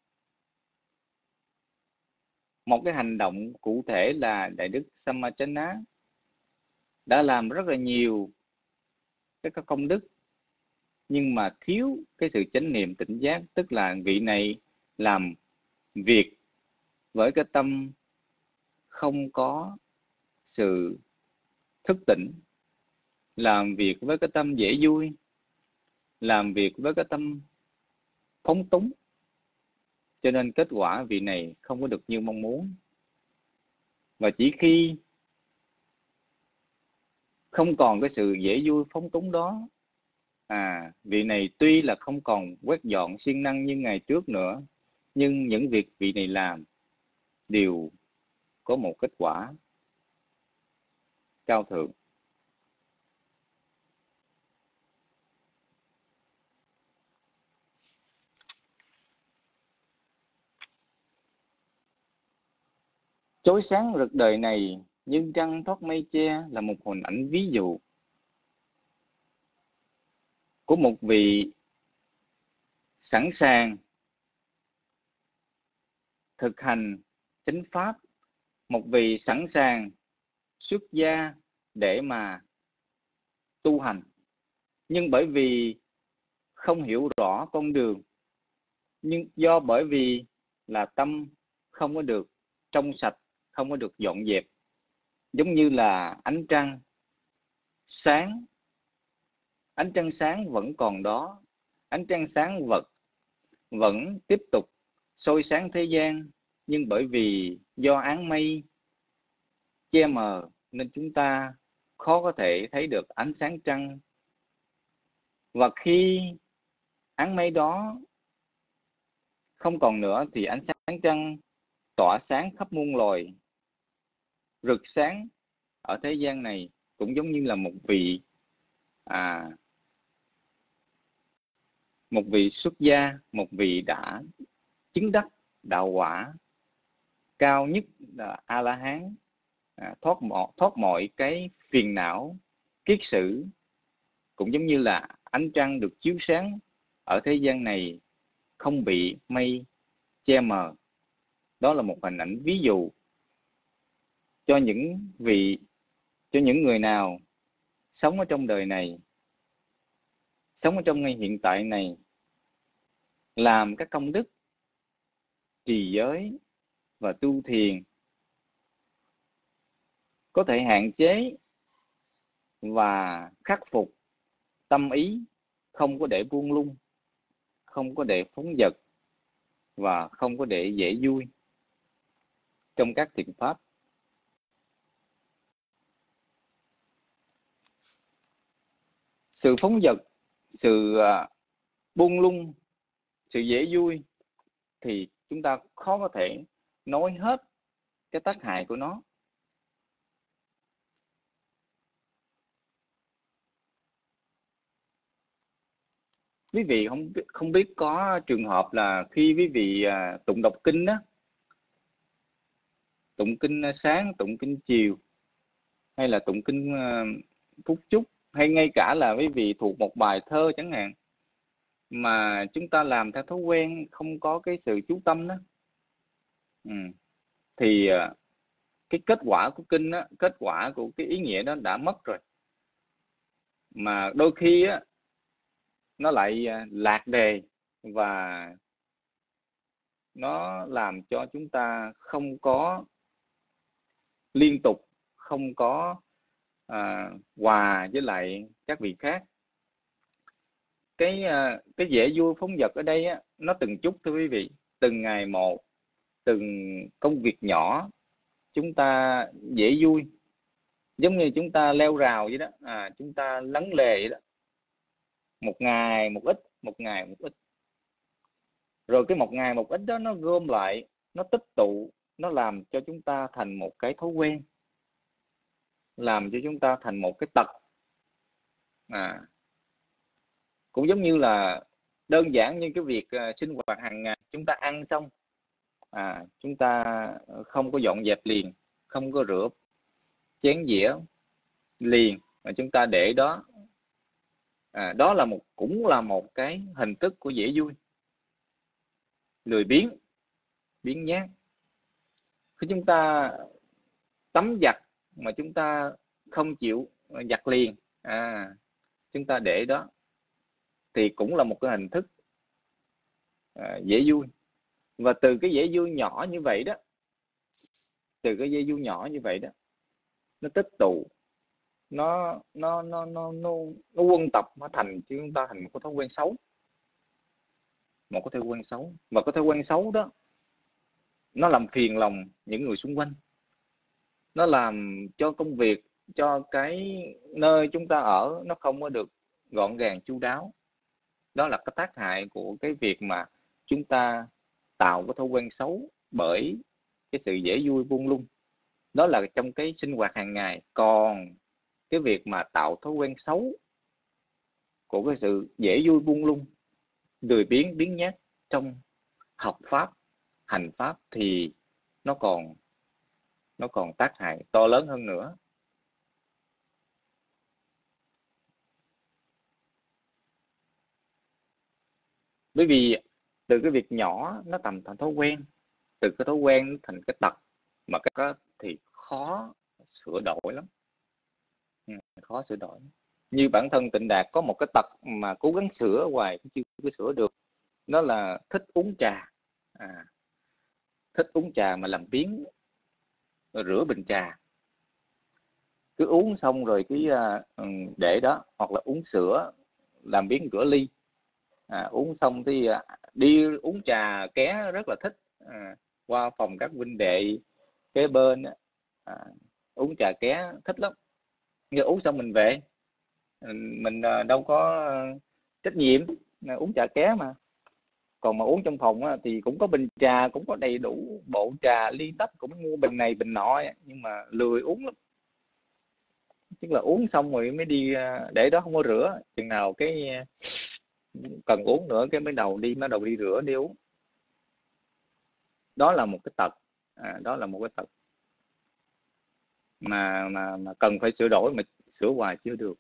một cái hành động cụ thể là Đại Đức Samachana đã làm rất là nhiều các công đức, nhưng mà thiếu cái sự chánh niệm tỉnh giác, tức là vị này làm việc với cái tâm không có sự thức tỉnh, làm việc với cái tâm dễ vui, làm việc với cái tâm phóng túng, cho nên kết quả vị này không có được như mong muốn. Và chỉ khi không còn cái sự dễ vui phóng túng đó, à vị này tuy là không còn quét dọn siêng năng như ngày trước nữa, nhưng những việc vị này làm đều có một kết quả cao thượng. Chói sáng rực đời này nhưng trăng thoát mây che là một hình ảnh ví dụ của một vị sẵn sàng thực hành chánh pháp, một vị sẵn sàng xuất gia để mà tu hành, nhưng bởi vì không hiểu rõ con đường, nhưng do bởi vì là tâm không có được trong sạch, không có được dọn dẹp, giống như là ánh trăng sáng, ánh trăng sáng vẫn còn đó, ánh trăng sáng vật vẫn tiếp tục soi sáng thế gian, nhưng bởi vì do áng mây, che mờ nên chúng ta khó có thể thấy được ánh sáng trăng. Và khi áng mây đó không còn nữa thì ánh sáng trăng tỏa sáng khắp muôn loài, rực sáng ở thế gian này, cũng giống như là một vị à, một vị xuất gia, một vị đã chứng đắc đạo quả cao nhất là A La Hán, à, thoát mọi thoát mọi cái phiền não kiết sử, cũng giống như là ánh trăng được chiếu sáng ở thế gian này không bị mây che mờ. Đó là một hình ảnh ví dụ cho những vị cho những người nào sống ở trong đời này, sống ở trong ngay hiện tại này, làm các công đức trì giới và tu thiền, có thể hạn chế và khắc phục tâm ý, không có để buông lung, không có để phóng dật và không có để dễ vui trong các thiện pháp. Sự phóng dật, sự buông lung, sự dễ vui thì chúng ta khó có thể nói hết cái tác hại của nó. Quý vị không không biết có trường hợp là khi quý vị à, tụng đọc kinh đó, tụng kinh sáng, tụng kinh chiều, hay là tụng kinh uh, phút chúc, hay ngay cả là quý vị thuộc một bài thơ chẳng hạn, mà chúng ta làm theo thói quen, không có cái sự chú tâm đó, ừ. thì uh, cái kết quả của kinh đó, kết quả của cái ý nghĩa đó đã mất rồi. Mà đôi khi á, nó lại lạc đề và nó làm cho chúng ta không có liên tục, không có à, hòa với lại các vị khác. Cái à, cái dễ vui phóng dật ở đây á, nó từng chút thưa quý vị, từng ngày một, từng công việc nhỏ chúng ta dễ vui, giống như chúng ta leo rào vậy đó, à, chúng ta lấn lề vậy đó, một ngày một ít, một ngày một ít, rồi cái một ngày một ít đó nó gom lại, nó tích tụ, nó làm cho chúng ta thành một cái thói quen, làm cho chúng ta thành một cái tật. À, cũng giống như là đơn giản như cái việc uh, sinh hoạt hàng ngày, chúng ta ăn xong, à, chúng ta không có dọn dẹp liền, không có rửa chén dĩa liền, mà chúng ta để đó, à, đó là một cũng là một cái hình thức của dễ vui, lười biếng, biếng nhác. Khi chúng ta tắm giặt mà chúng ta không chịu giặt liền, à, chúng ta để đó, thì cũng là một cái hình thức à, dễ vui. Và từ cái dễ vui nhỏ như vậy đó, từ cái dễ vui nhỏ như vậy đó, nó tích tụ, nó nó nó nó nó, nó quân tập, nó thành cho chúng ta thành một cái thói quen xấu, một cái thói quen xấu. Và cái thói quen xấu đó, nó làm phiền lòng những người xung quanh, nó làm cho công việc, cho cái nơi chúng ta ở nó không có được gọn gàng chu đáo. Đó là cái tác hại của cái việc mà chúng ta tạo cái thói quen xấu bởi cái sự dễ vui buông lung. Đó là trong cái sinh hoạt hàng ngày. Còn cái việc mà tạo thói quen xấu của cái sự dễ vui buông lung, lười biếng, biếng nhác trong học pháp, hành pháp thì nó còn nó còn tác hại to lớn hơn nữa. Bởi vì từ cái việc nhỏ nó thành thành thói quen, từ cái thói quen thành cái tật, mà cái đó thì khó sửa đổi lắm, ừ, khó sửa đổi. Như bản thân Tịnh Đạt có một cái tật mà cố gắng sửa hoài cũng chưa có sửa được, đó là thích uống trà, à, thích uống trà mà làm biếng, rồi rửa bình trà, cứ uống xong rồi cái uh, để đó, hoặc là uống sữa làm biếng rửa ly, à, uống xong thì uh, đi uống trà ké rất là thích, à, qua phòng các huynh đệ kế bên, à, uống trà ké thích lắm, nhưng uống xong mình về, mình đâu có trách nhiệm, uống trà ké mà. Còn mà uống trong phòng á, thì cũng có bình trà, cũng có đầy đủ bộ trà ly tách, cũng mua bình này bình nọ, nhưng mà lười uống lắm. Tức là uống xong rồi mới đi để đó, không có rửa, chừng nào cái cần uống nữa cái mới đầu đi mới đầu đi rửa đi uống. Đó là một cái tật, à, đó là một cái tật mà mà mà cần phải sửa đổi, mà sửa hoài chưa được.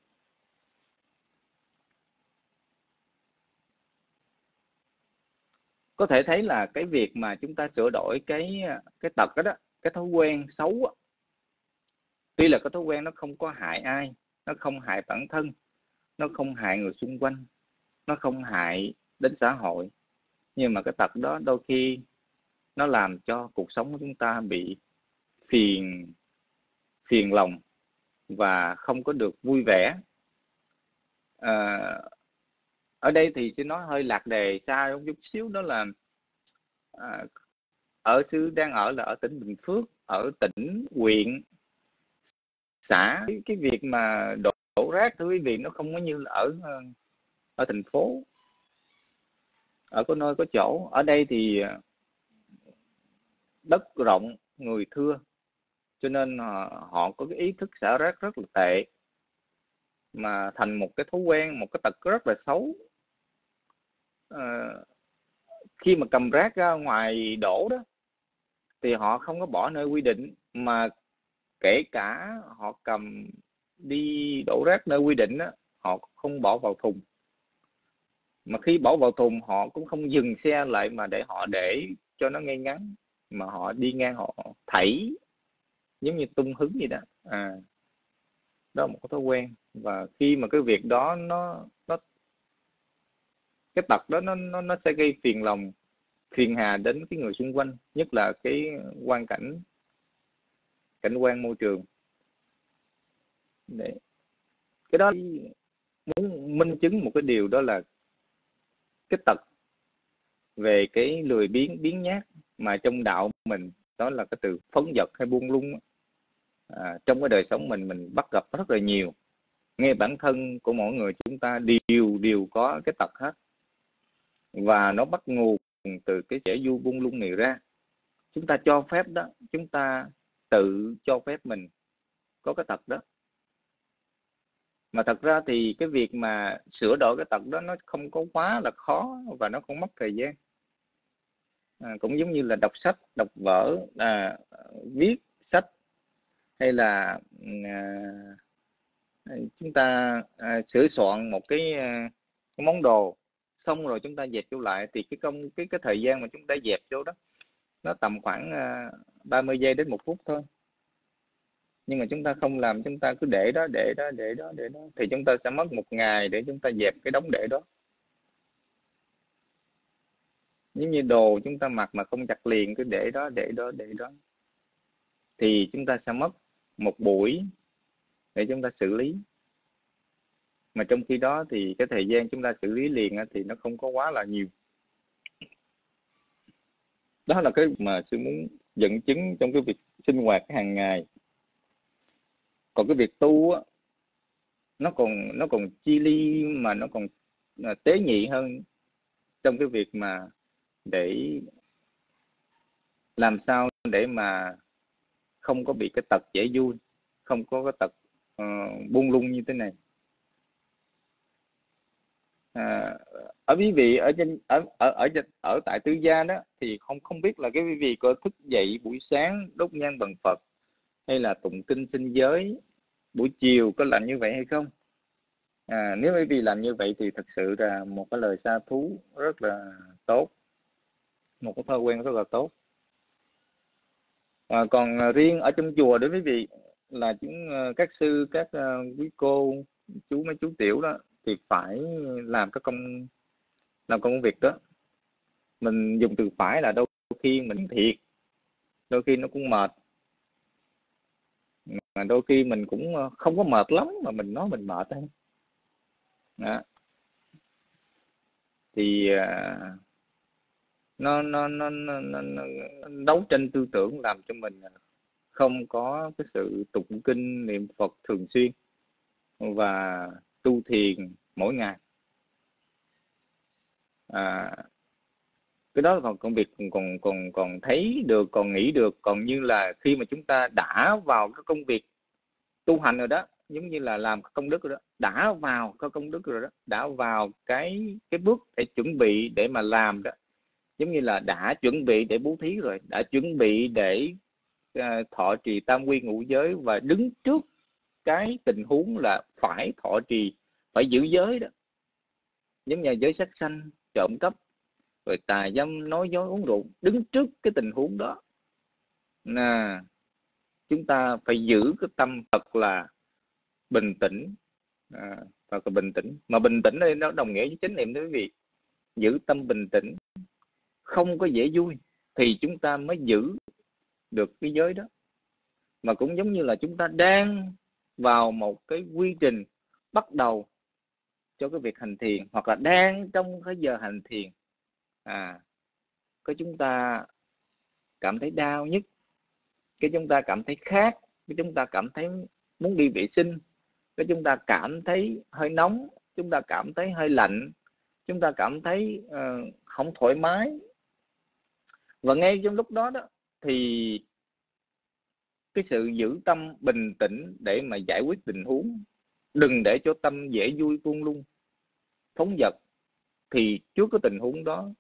Có thể thấy là cái việc mà chúng ta sửa đổi cái cái tật đó, đó cái thói quen xấu đó, tuy là cái thói quen nó không có hại ai, nó không hại bản thân, nó không hại người xung quanh, nó không hại đến xã hội, nhưng mà cái tật đó đôi khi nó làm cho cuộc sống của chúng ta bị phiền phiền lòng và không có được vui vẻ. À, ở đây thì sẽ nói hơi lạc đề xa một chút xíu, đó là à, ở xứ đang ở là ở tỉnh Bình Phước, ở tỉnh, huyện, xã, cái, cái việc mà đổ, đổ rác thưa quý vị, nó không có như là ở ở thành phố, ở có nơi có chỗ. Ở đây thì đất rộng người thưa, cho nên họ, họ có cái ý thức xả rác rất là tệ, mà thành một cái thói quen, một cái tật rất là xấu. À, khi mà cầm rác ra ngoài đổ đó thì họ không có bỏ nơi quy định, mà kể cả họ cầm đi đổ rác nơi quy định đó, họ không bỏ vào thùng, mà khi bỏ vào thùng họ cũng không dừng xe lại mà để họ để cho nó ngay ngắn, mà họ đi ngang họ thảy giống như tung hứng vậy đó. À, đó là một cái thói quen, và khi mà cái việc đó nó nó cái tật đó nó nó nó sẽ gây phiền lòng, phiền hà đến cái người xung quanh, nhất là cái quan cảnh cảnh quan môi trường. Để cái đó muốn minh chứng một cái điều, đó là cái tật về cái lười biếng, biếng nhác mà trong đạo mình, đó là cái từ phóng dật hay buông lung. À, trong cái đời sống mình mình bắt gặp rất là nhiều. Ngay bản thân của mỗi người chúng ta đều đều có cái tật hết, và nó bắt nguồn từ cái trẻ du buông lung này ra. Chúng ta cho phép đó, chúng ta tự cho phép mình có cái tật đó. Mà thật ra thì cái việc mà sửa đổi cái tật đó nó không có quá là khó, và nó không mất thời gian. À, cũng giống như là đọc sách, đọc vở, à, viết sách, hay là à, chúng ta à, sửa soạn một cái, à, cái món đồ, xong rồi chúng ta dẹp vô lại, thì cái công cái cái thời gian mà chúng ta dẹp vô đó nó tầm khoảng à, ba mươi giây đến một phút thôi. Nhưng mà chúng ta không làm, chúng ta cứ để đó, để đó, để đó, để đó, thì chúng ta sẽ mất một ngày để chúng ta dẹp cái đống để đó. Giống như đồ chúng ta mặc mà không chặt liền, cứ để đó, để đó, để đó, thì chúng ta sẽ mất một buổi để chúng ta xử lý. Mà trong khi đó thì cái thời gian chúng ta xử lý liền thì nó không có quá là nhiều. Đó là cái mà sư muốn dẫn chứng trong cái việc sinh hoạt hàng ngày. Còn cái việc tu á, nó còn nó còn chi ly, mà nó còn tế nhị hơn, trong cái việc mà để làm sao để mà không có bị cái tật dễ vui, không có cái tật uh, buông lung như thế này. À, ở quý vị ở trên ở ở ở ở tại Tư Gia đó thì không không biết là cái quý vị có thức dậy buổi sáng đốt nhang bằng Phật, hay là tụng kinh sinh giới buổi chiều, có làm như vậy hay không? À, nếu quý vị làm như vậy thì thật sự là một cái lời sa thú rất là tốt, một cái thói quen rất là tốt. À, còn riêng ở trong chùa đối với quý vị là chúng các sư, các uh, quý cô chú, mấy chú tiểu đó thì phải làm cái công làm công việc đó. Mình dùng từ phải là đôi khi mình thiệt, đôi khi nó cũng mệt, mà đôi khi mình cũng không có mệt lắm mà mình nói mình mệt đấy. Đó. Thì uh, nó, nó, nó, nó, nó, nó đấu tranh tư tưởng làm cho mình không có cái sự tụng kinh niệm Phật thường xuyên và tu thiền mỗi ngày. À, cái đó còn công việc còn còn còn thấy được, còn nghĩ được. Còn như là khi mà chúng ta đã vào cái công việc tu hành rồi đó, giống như là làm công đức rồi đó, đã vào cái công đức rồi đó, đã vào cái cái bước để chuẩn bị để mà làm đó, giống như là đã chuẩn bị để bố thí rồi, đã chuẩn bị để uh, thọ trì tam quy ngũ giới, và đứng trước cái tình huống là phải thọ trì, phải giữ giới đó, giống như giới sát sanh, trộm cắp, rồi tà dâm, nói dối, uống rượu. Đứng trước cái tình huống đó nè, chúng ta phải giữ cái tâm thật là bình tĩnh, à, thật là bình tĩnh. Mà bình tĩnh đây nó đồng nghĩa với chánh niệm đó quý vị. Giữ tâm bình tĩnh, không có dễ vui, thì chúng ta mới giữ được cái giới đó. Mà cũng giống như là chúng ta đang vào một cái quy trình bắt đầu cho cái việc hành thiền, hoặc là đang trong cái giờ hành thiền, à, cái chúng ta cảm thấy đau nhức, cái chúng ta cảm thấy khát, cái chúng ta cảm thấy muốn đi vệ sinh, cái chúng ta cảm thấy hơi nóng, chúng ta cảm thấy hơi lạnh, chúng ta cảm thấy uh, không thoải mái. Và ngay trong lúc đó đó thì cái sự giữ tâm bình tĩnh để mà giải quyết tình huống, đừng để cho tâm dễ vui buông lung phóng dật, thì trước cái tình huống đó,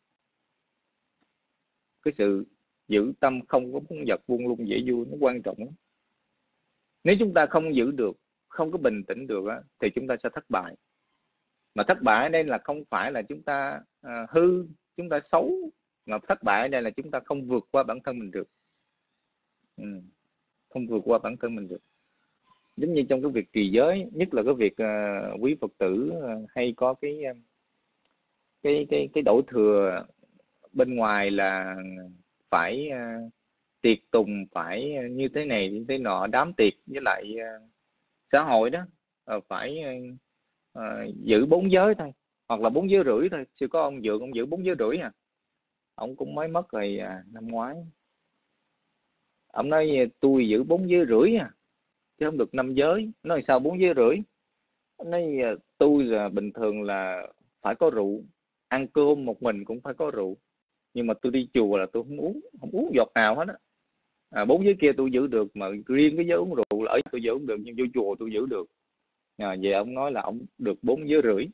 cái sự giữ tâm không có phóng dật buông lung dễ vui nó quan trọng lắm. Nếu chúng ta không giữ được, không có bình tĩnh được á, thì chúng ta sẽ thất bại. Mà thất bại ở đây là không phải là chúng ta à, hư, chúng ta xấu, mà thất bại ở đây là chúng ta không vượt qua bản thân mình được. Ừ. Không vượt qua bản thân mình được. Giống như trong cái việc trì giới, nhất là cái việc uh, quý Phật tử uh, hay có cái uh, cái cái cái đổ thừa bên ngoài là phải uh, tiệc tùng, phải như thế này như thế nọ, đám tiệc với lại uh, xã hội đó, uh, phải uh, uh, giữ bốn giới thôi, hoặc là bốn giới rưỡi thôi. Sư có ông Dượng, ông giữ bốn giới rưỡi à, ông cũng mới mất rồi uh, năm ngoái. Ông nói tôi giữ bốn giới rưỡi à, chứ không được năm giới. Nói sao bốn giới rưỡi? Ông nói tôi là bình thường là phải có rượu, ăn cơm một mình cũng phải có rượu, nhưng mà tôi đi chùa là tôi không uống, không uống giọt nào hết á. À, bốn giới kia tôi giữ được, mà riêng cái giới uống rượu là ở tôi giữ không được, nhưng vô chùa tôi giữ được. À, về ông nói là ông được bốn giới rưỡi.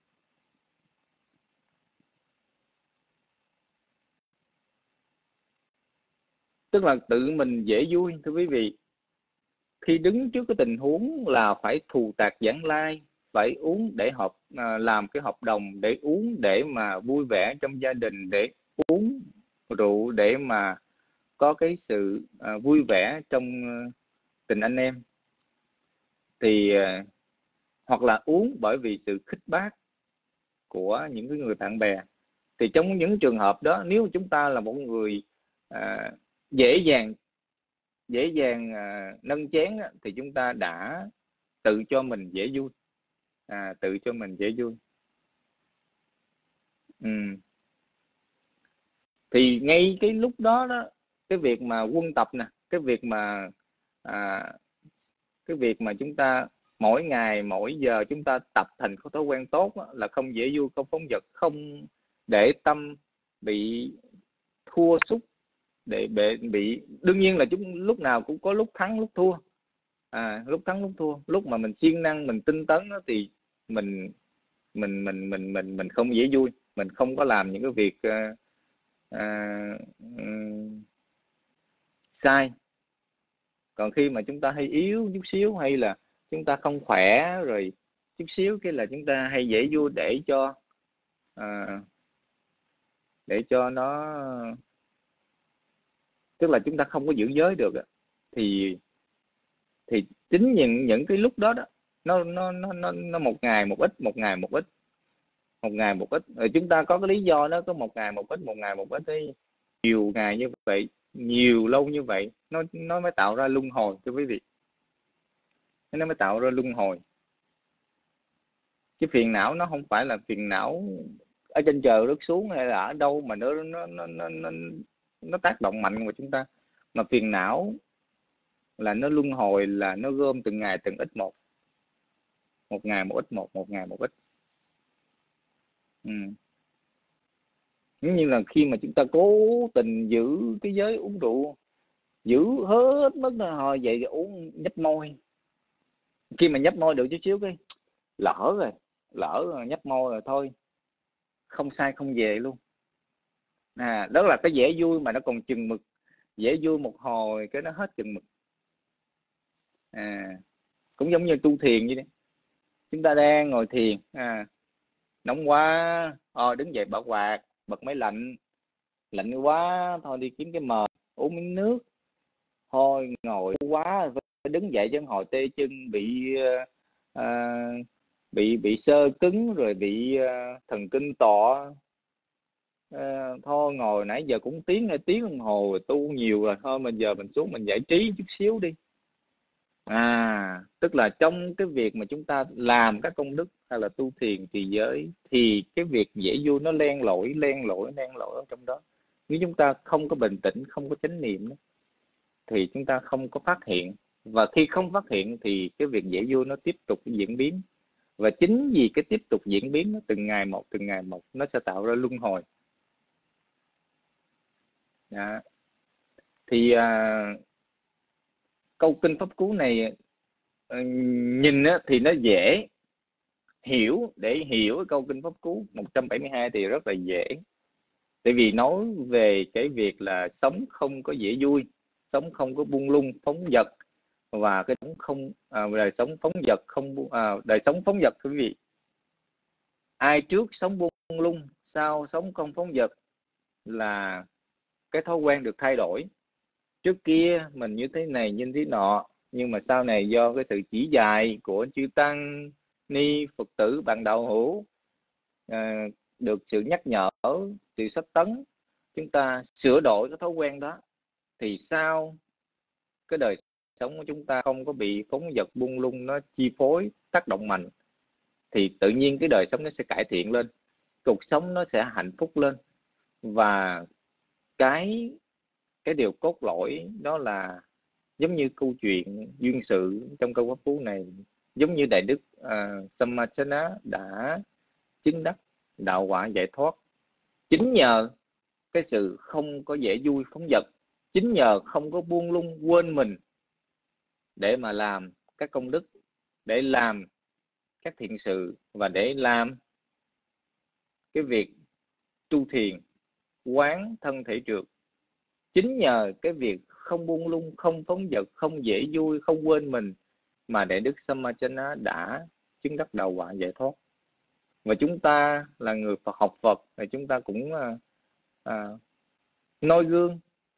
Tức là tự mình dễ vui, thưa quý vị. Khi đứng trước cái tình huống là phải thù tạc giảng lai, phải uống để hợp à, làm cái hợp đồng, để uống để mà vui vẻ trong gia đình, để uống rượu để mà có cái sự à, vui vẻ trong à, tình anh em, thì à, hoặc là uống bởi vì sự khích bác của những cái người bạn bè, thì trong những trường hợp đó, nếu chúng ta là một người à, dễ dàng dễ dàng à, nâng chén á, thì chúng ta đã tự cho mình dễ vui, à, tự cho mình dễ vui. Ừ. Thì ngay cái lúc đó đó, cái việc mà quân tập nè, cái việc mà à, cái việc mà chúng ta mỗi ngày mỗi giờ chúng ta tập thành có thói quen tốt đó, là không dễ vui, không phóng dật, không để tâm bị thua sút, để bị, bị đương nhiên là chúng lúc nào cũng có lúc thắng lúc thua, à, lúc thắng lúc thua. Lúc mà mình siêng năng, mình tinh tấn đó, thì mình mình mình mình mình mình không dễ vui, mình không có làm những cái việc uh, uh, um, sai. Còn khi mà chúng ta hay yếu chút xíu, hay là chúng ta không khỏe rồi chút xíu, cái là chúng ta hay dễ vui để cho uh, để cho nó, tức là chúng ta không có giữ giới được, thì thì chính những những cái lúc đó đó, nó nó nó nó nó một ngày một ít, một ngày một ít, một ngày một ít, rồi chúng ta có cái lý do đó, có một ngày một ít, một ngày một ít, thì nhiều ngày như vậy, nhiều lâu như vậy, nó nó mới tạo ra luân hồi, thưa quý vị. Nó mới tạo ra luân hồi. Cái phiền não nó không phải là phiền não ở trên trời rớt xuống hay là ở đâu mà nó nó nó nó nó, nó tác động mạnh vào chúng ta, mà phiền não là nó luân hồi, là nó gom từng ngày từng ít một, một ngày một ít một, một ngày một ít. Ừ. Giống như là khi mà chúng ta cố tình giữ cái giới uống rượu, giữ hết mất rồi, hồi vậy thì uống nhấp môi. Khi mà nhấp môi được chút xíu cái lỡ rồi, lỡ rồi nhấp môi rồi thôi, không sai không về luôn. À, đó là cái dễ vui mà nó còn chừng mực, dễ vui một hồi cái nó hết chừng mực. À, cũng giống như tu thiền vậy đấy. Chúng ta đang ngồi thiền, à, nóng quá, ờ, đứng dậy bật quạt, bật máy lạnh, lạnh quá, thôi đi kiếm cái mờ, uống miếng nước, thôi ngồi quá, phải đứng dậy chứ hồi tê chân, bị uh, bị bị xơ cứng rồi, bị uh, thần kinh tọa. Uh, thôi ngồi nãy giờ cũng tiếng hai tiếng đồng hồ rồi, tu nhiều rồi, thôi mình giờ mình xuống mình giải trí chút xíu đi. À, tức là trong cái việc mà chúng ta làm các công đức hay là tu thiền trì giới thì cái việc dễ vui nó len lỏi, len lỏi, len lỏi ở trong đó. Nếu chúng ta không có bình tĩnh, không có chánh niệm đó, thì chúng ta không có phát hiện. Và khi không phát hiện thì cái việc dễ vui nó tiếp tục diễn biến. Và chính vì cái tiếp tục diễn biến nó từng ngày một, từng ngày một, nó sẽ tạo ra luân hồi. Đó. Thì à, câu kinh pháp cú này nhìn á, thì nó dễ hiểu. Để hiểu cái câu kinh pháp cú một trăm bảy mươi hai thì rất là dễ. Tại vì nói về cái việc là sống không có dễ vui, sống không có buông lung phóng dật, và cái sống không à, đời sống phóng dật không à, đời sống phóng dật. Quý vị, ai trước sống buông lung, sau sống không phóng dật, là cái thói quen được thay đổi. Trước kia mình như thế này như thế nọ, nhưng mà sau này do cái sự chỉ dạy của chư tăng ni Phật tử bạn đạo hữu, à, được sự nhắc nhở, sự sách tấn, chúng ta sửa đổi cái thói quen đó, thì sau cái đời sống của chúng ta không có bị phóng dật buông lung nó chi phối, tác động mạnh, thì tự nhiên cái đời sống nó sẽ cải thiện lên, cuộc sống nó sẽ hạnh phúc lên. Và cái cái điều cốt lõi đó là giống như câu chuyện duyên sự trong câu pháp cú này, giống như Đại Đức uh, Samachana đã chứng đắc đạo quả giải thoát chính nhờ cái sự không có dễ vui phóng dật, chính nhờ không có buông lung quên mình để mà làm các công đức, để làm các thiện sự, và để làm cái việc tu thiền quán thân thể trượt. Chính nhờ cái việc không buông lung, không phóng dật, không dễ vui, không quên mình, mà Đại Đức Samachana đã chứng đắc đạo quả giải thoát. Và chúng ta là người Phật học Phật thì chúng ta cũng à, à, noi gương.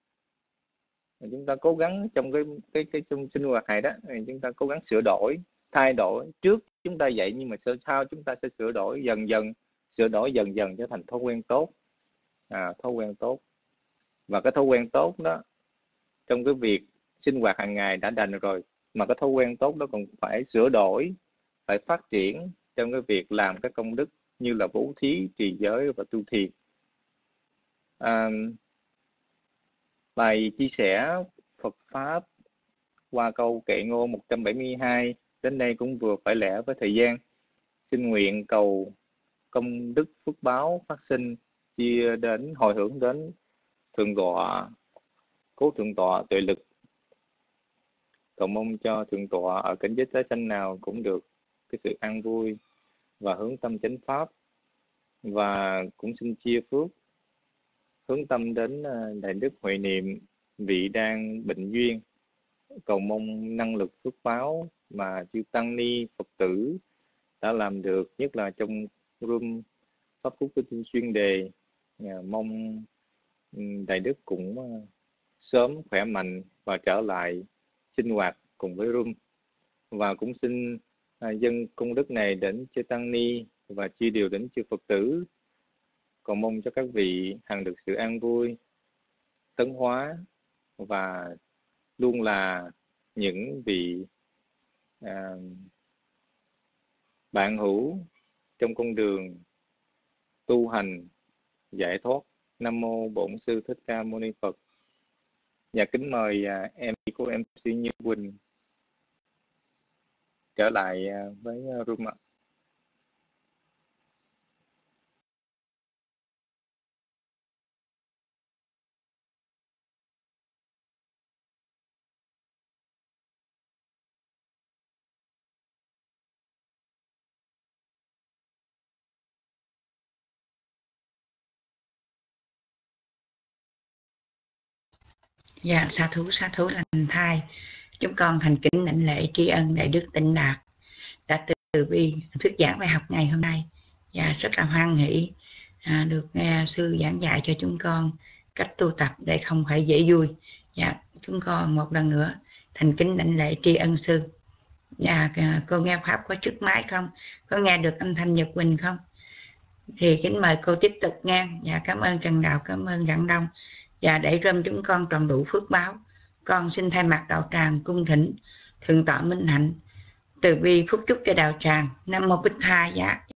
Chúng ta cố gắng trong cái cái cái trong sinh hoạt này đó, thì chúng ta cố gắng sửa đổi, thay đổi. Trước chúng ta dạy, nhưng mà sau chúng ta sẽ sửa đổi dần dần, sửa đổi dần dần trở thành thói quen tốt. À, thói quen tốt. Và cái thói quen tốt đó, trong cái việc sinh hoạt hàng ngày đã đành rồi, mà cái thói quen tốt đó còn phải sửa đổi, phải phát triển trong cái việc làm các công đức như là bố thí, trì giới và tu thiền. À, bài chia sẻ Phật Pháp qua câu kệ ngôn một trăm bảy mươi hai đến đây cũng vừa phải lẽ với thời gian. Xin nguyện cầu công đức phước báo phát sinh, chia đến hồi hướng đến Thượng tọa, Cố Thượng tọa Tuệ Lực. Cầu mong cho Thượng tọa ở cảnh giới tái sanh nào cũng được cái sự an vui và hướng tâm chánh pháp. Và cũng xin chia phước hướng tâm đến Đại Đức Huệ Niệm, vị đang bệnh duyên. Cầu mong năng lực phước báo mà chư tăng ni Phật tử đã làm được, nhất là trong room pháp phúc của tinh chuyên đề, mong Đại Đức cũng sớm khỏe mạnh và trở lại sinh hoạt cùng với room. Và cũng xin à, dâng công đức này đến chư tăng ni và chia điều đến chư Phật tử. Cầu mong cho các vị hằng được sự an vui, tấn hóa và luôn là những vị à, bạn hữu trong con đường tu hành giải thoát. Nam mô Bổn Sư Thích Ca Mâu Ni Phật. Dạ kính mời à, em của em xê Như Quỳnh trở lại à, với uh, room ạ. Dạ, sa thú sa thú lành thai. Chúng con thành kính đảnh lễ tri ân Đại Đức Tịnh Đạt đã từ bi thuyết giảng bài học ngày hôm nay. Dạ, rất là hoan hỷ à, được nghe sư giảng dạy cho chúng con cách tu tập để không phải dễ vui. Dạ, chúng con một lần nữa thành kính đảnh lễ tri ân sư. Dạ, cô nghe pháp có trước máy không? Có nghe được âm thanh Nhật Quỳnh không? Thì kính mời cô tiếp tục nghe. Dạ, cảm ơn Trần Đạo, cảm ơn Rạng Đông. Và để rơm chúng con tròn đủ phước báo, con xin thay mặt đạo tràng cung thỉnh Thượng tọa Minh Hạnh từ bi phúc chúc cho đạo tràng. Nam mô Bích Tha Giá.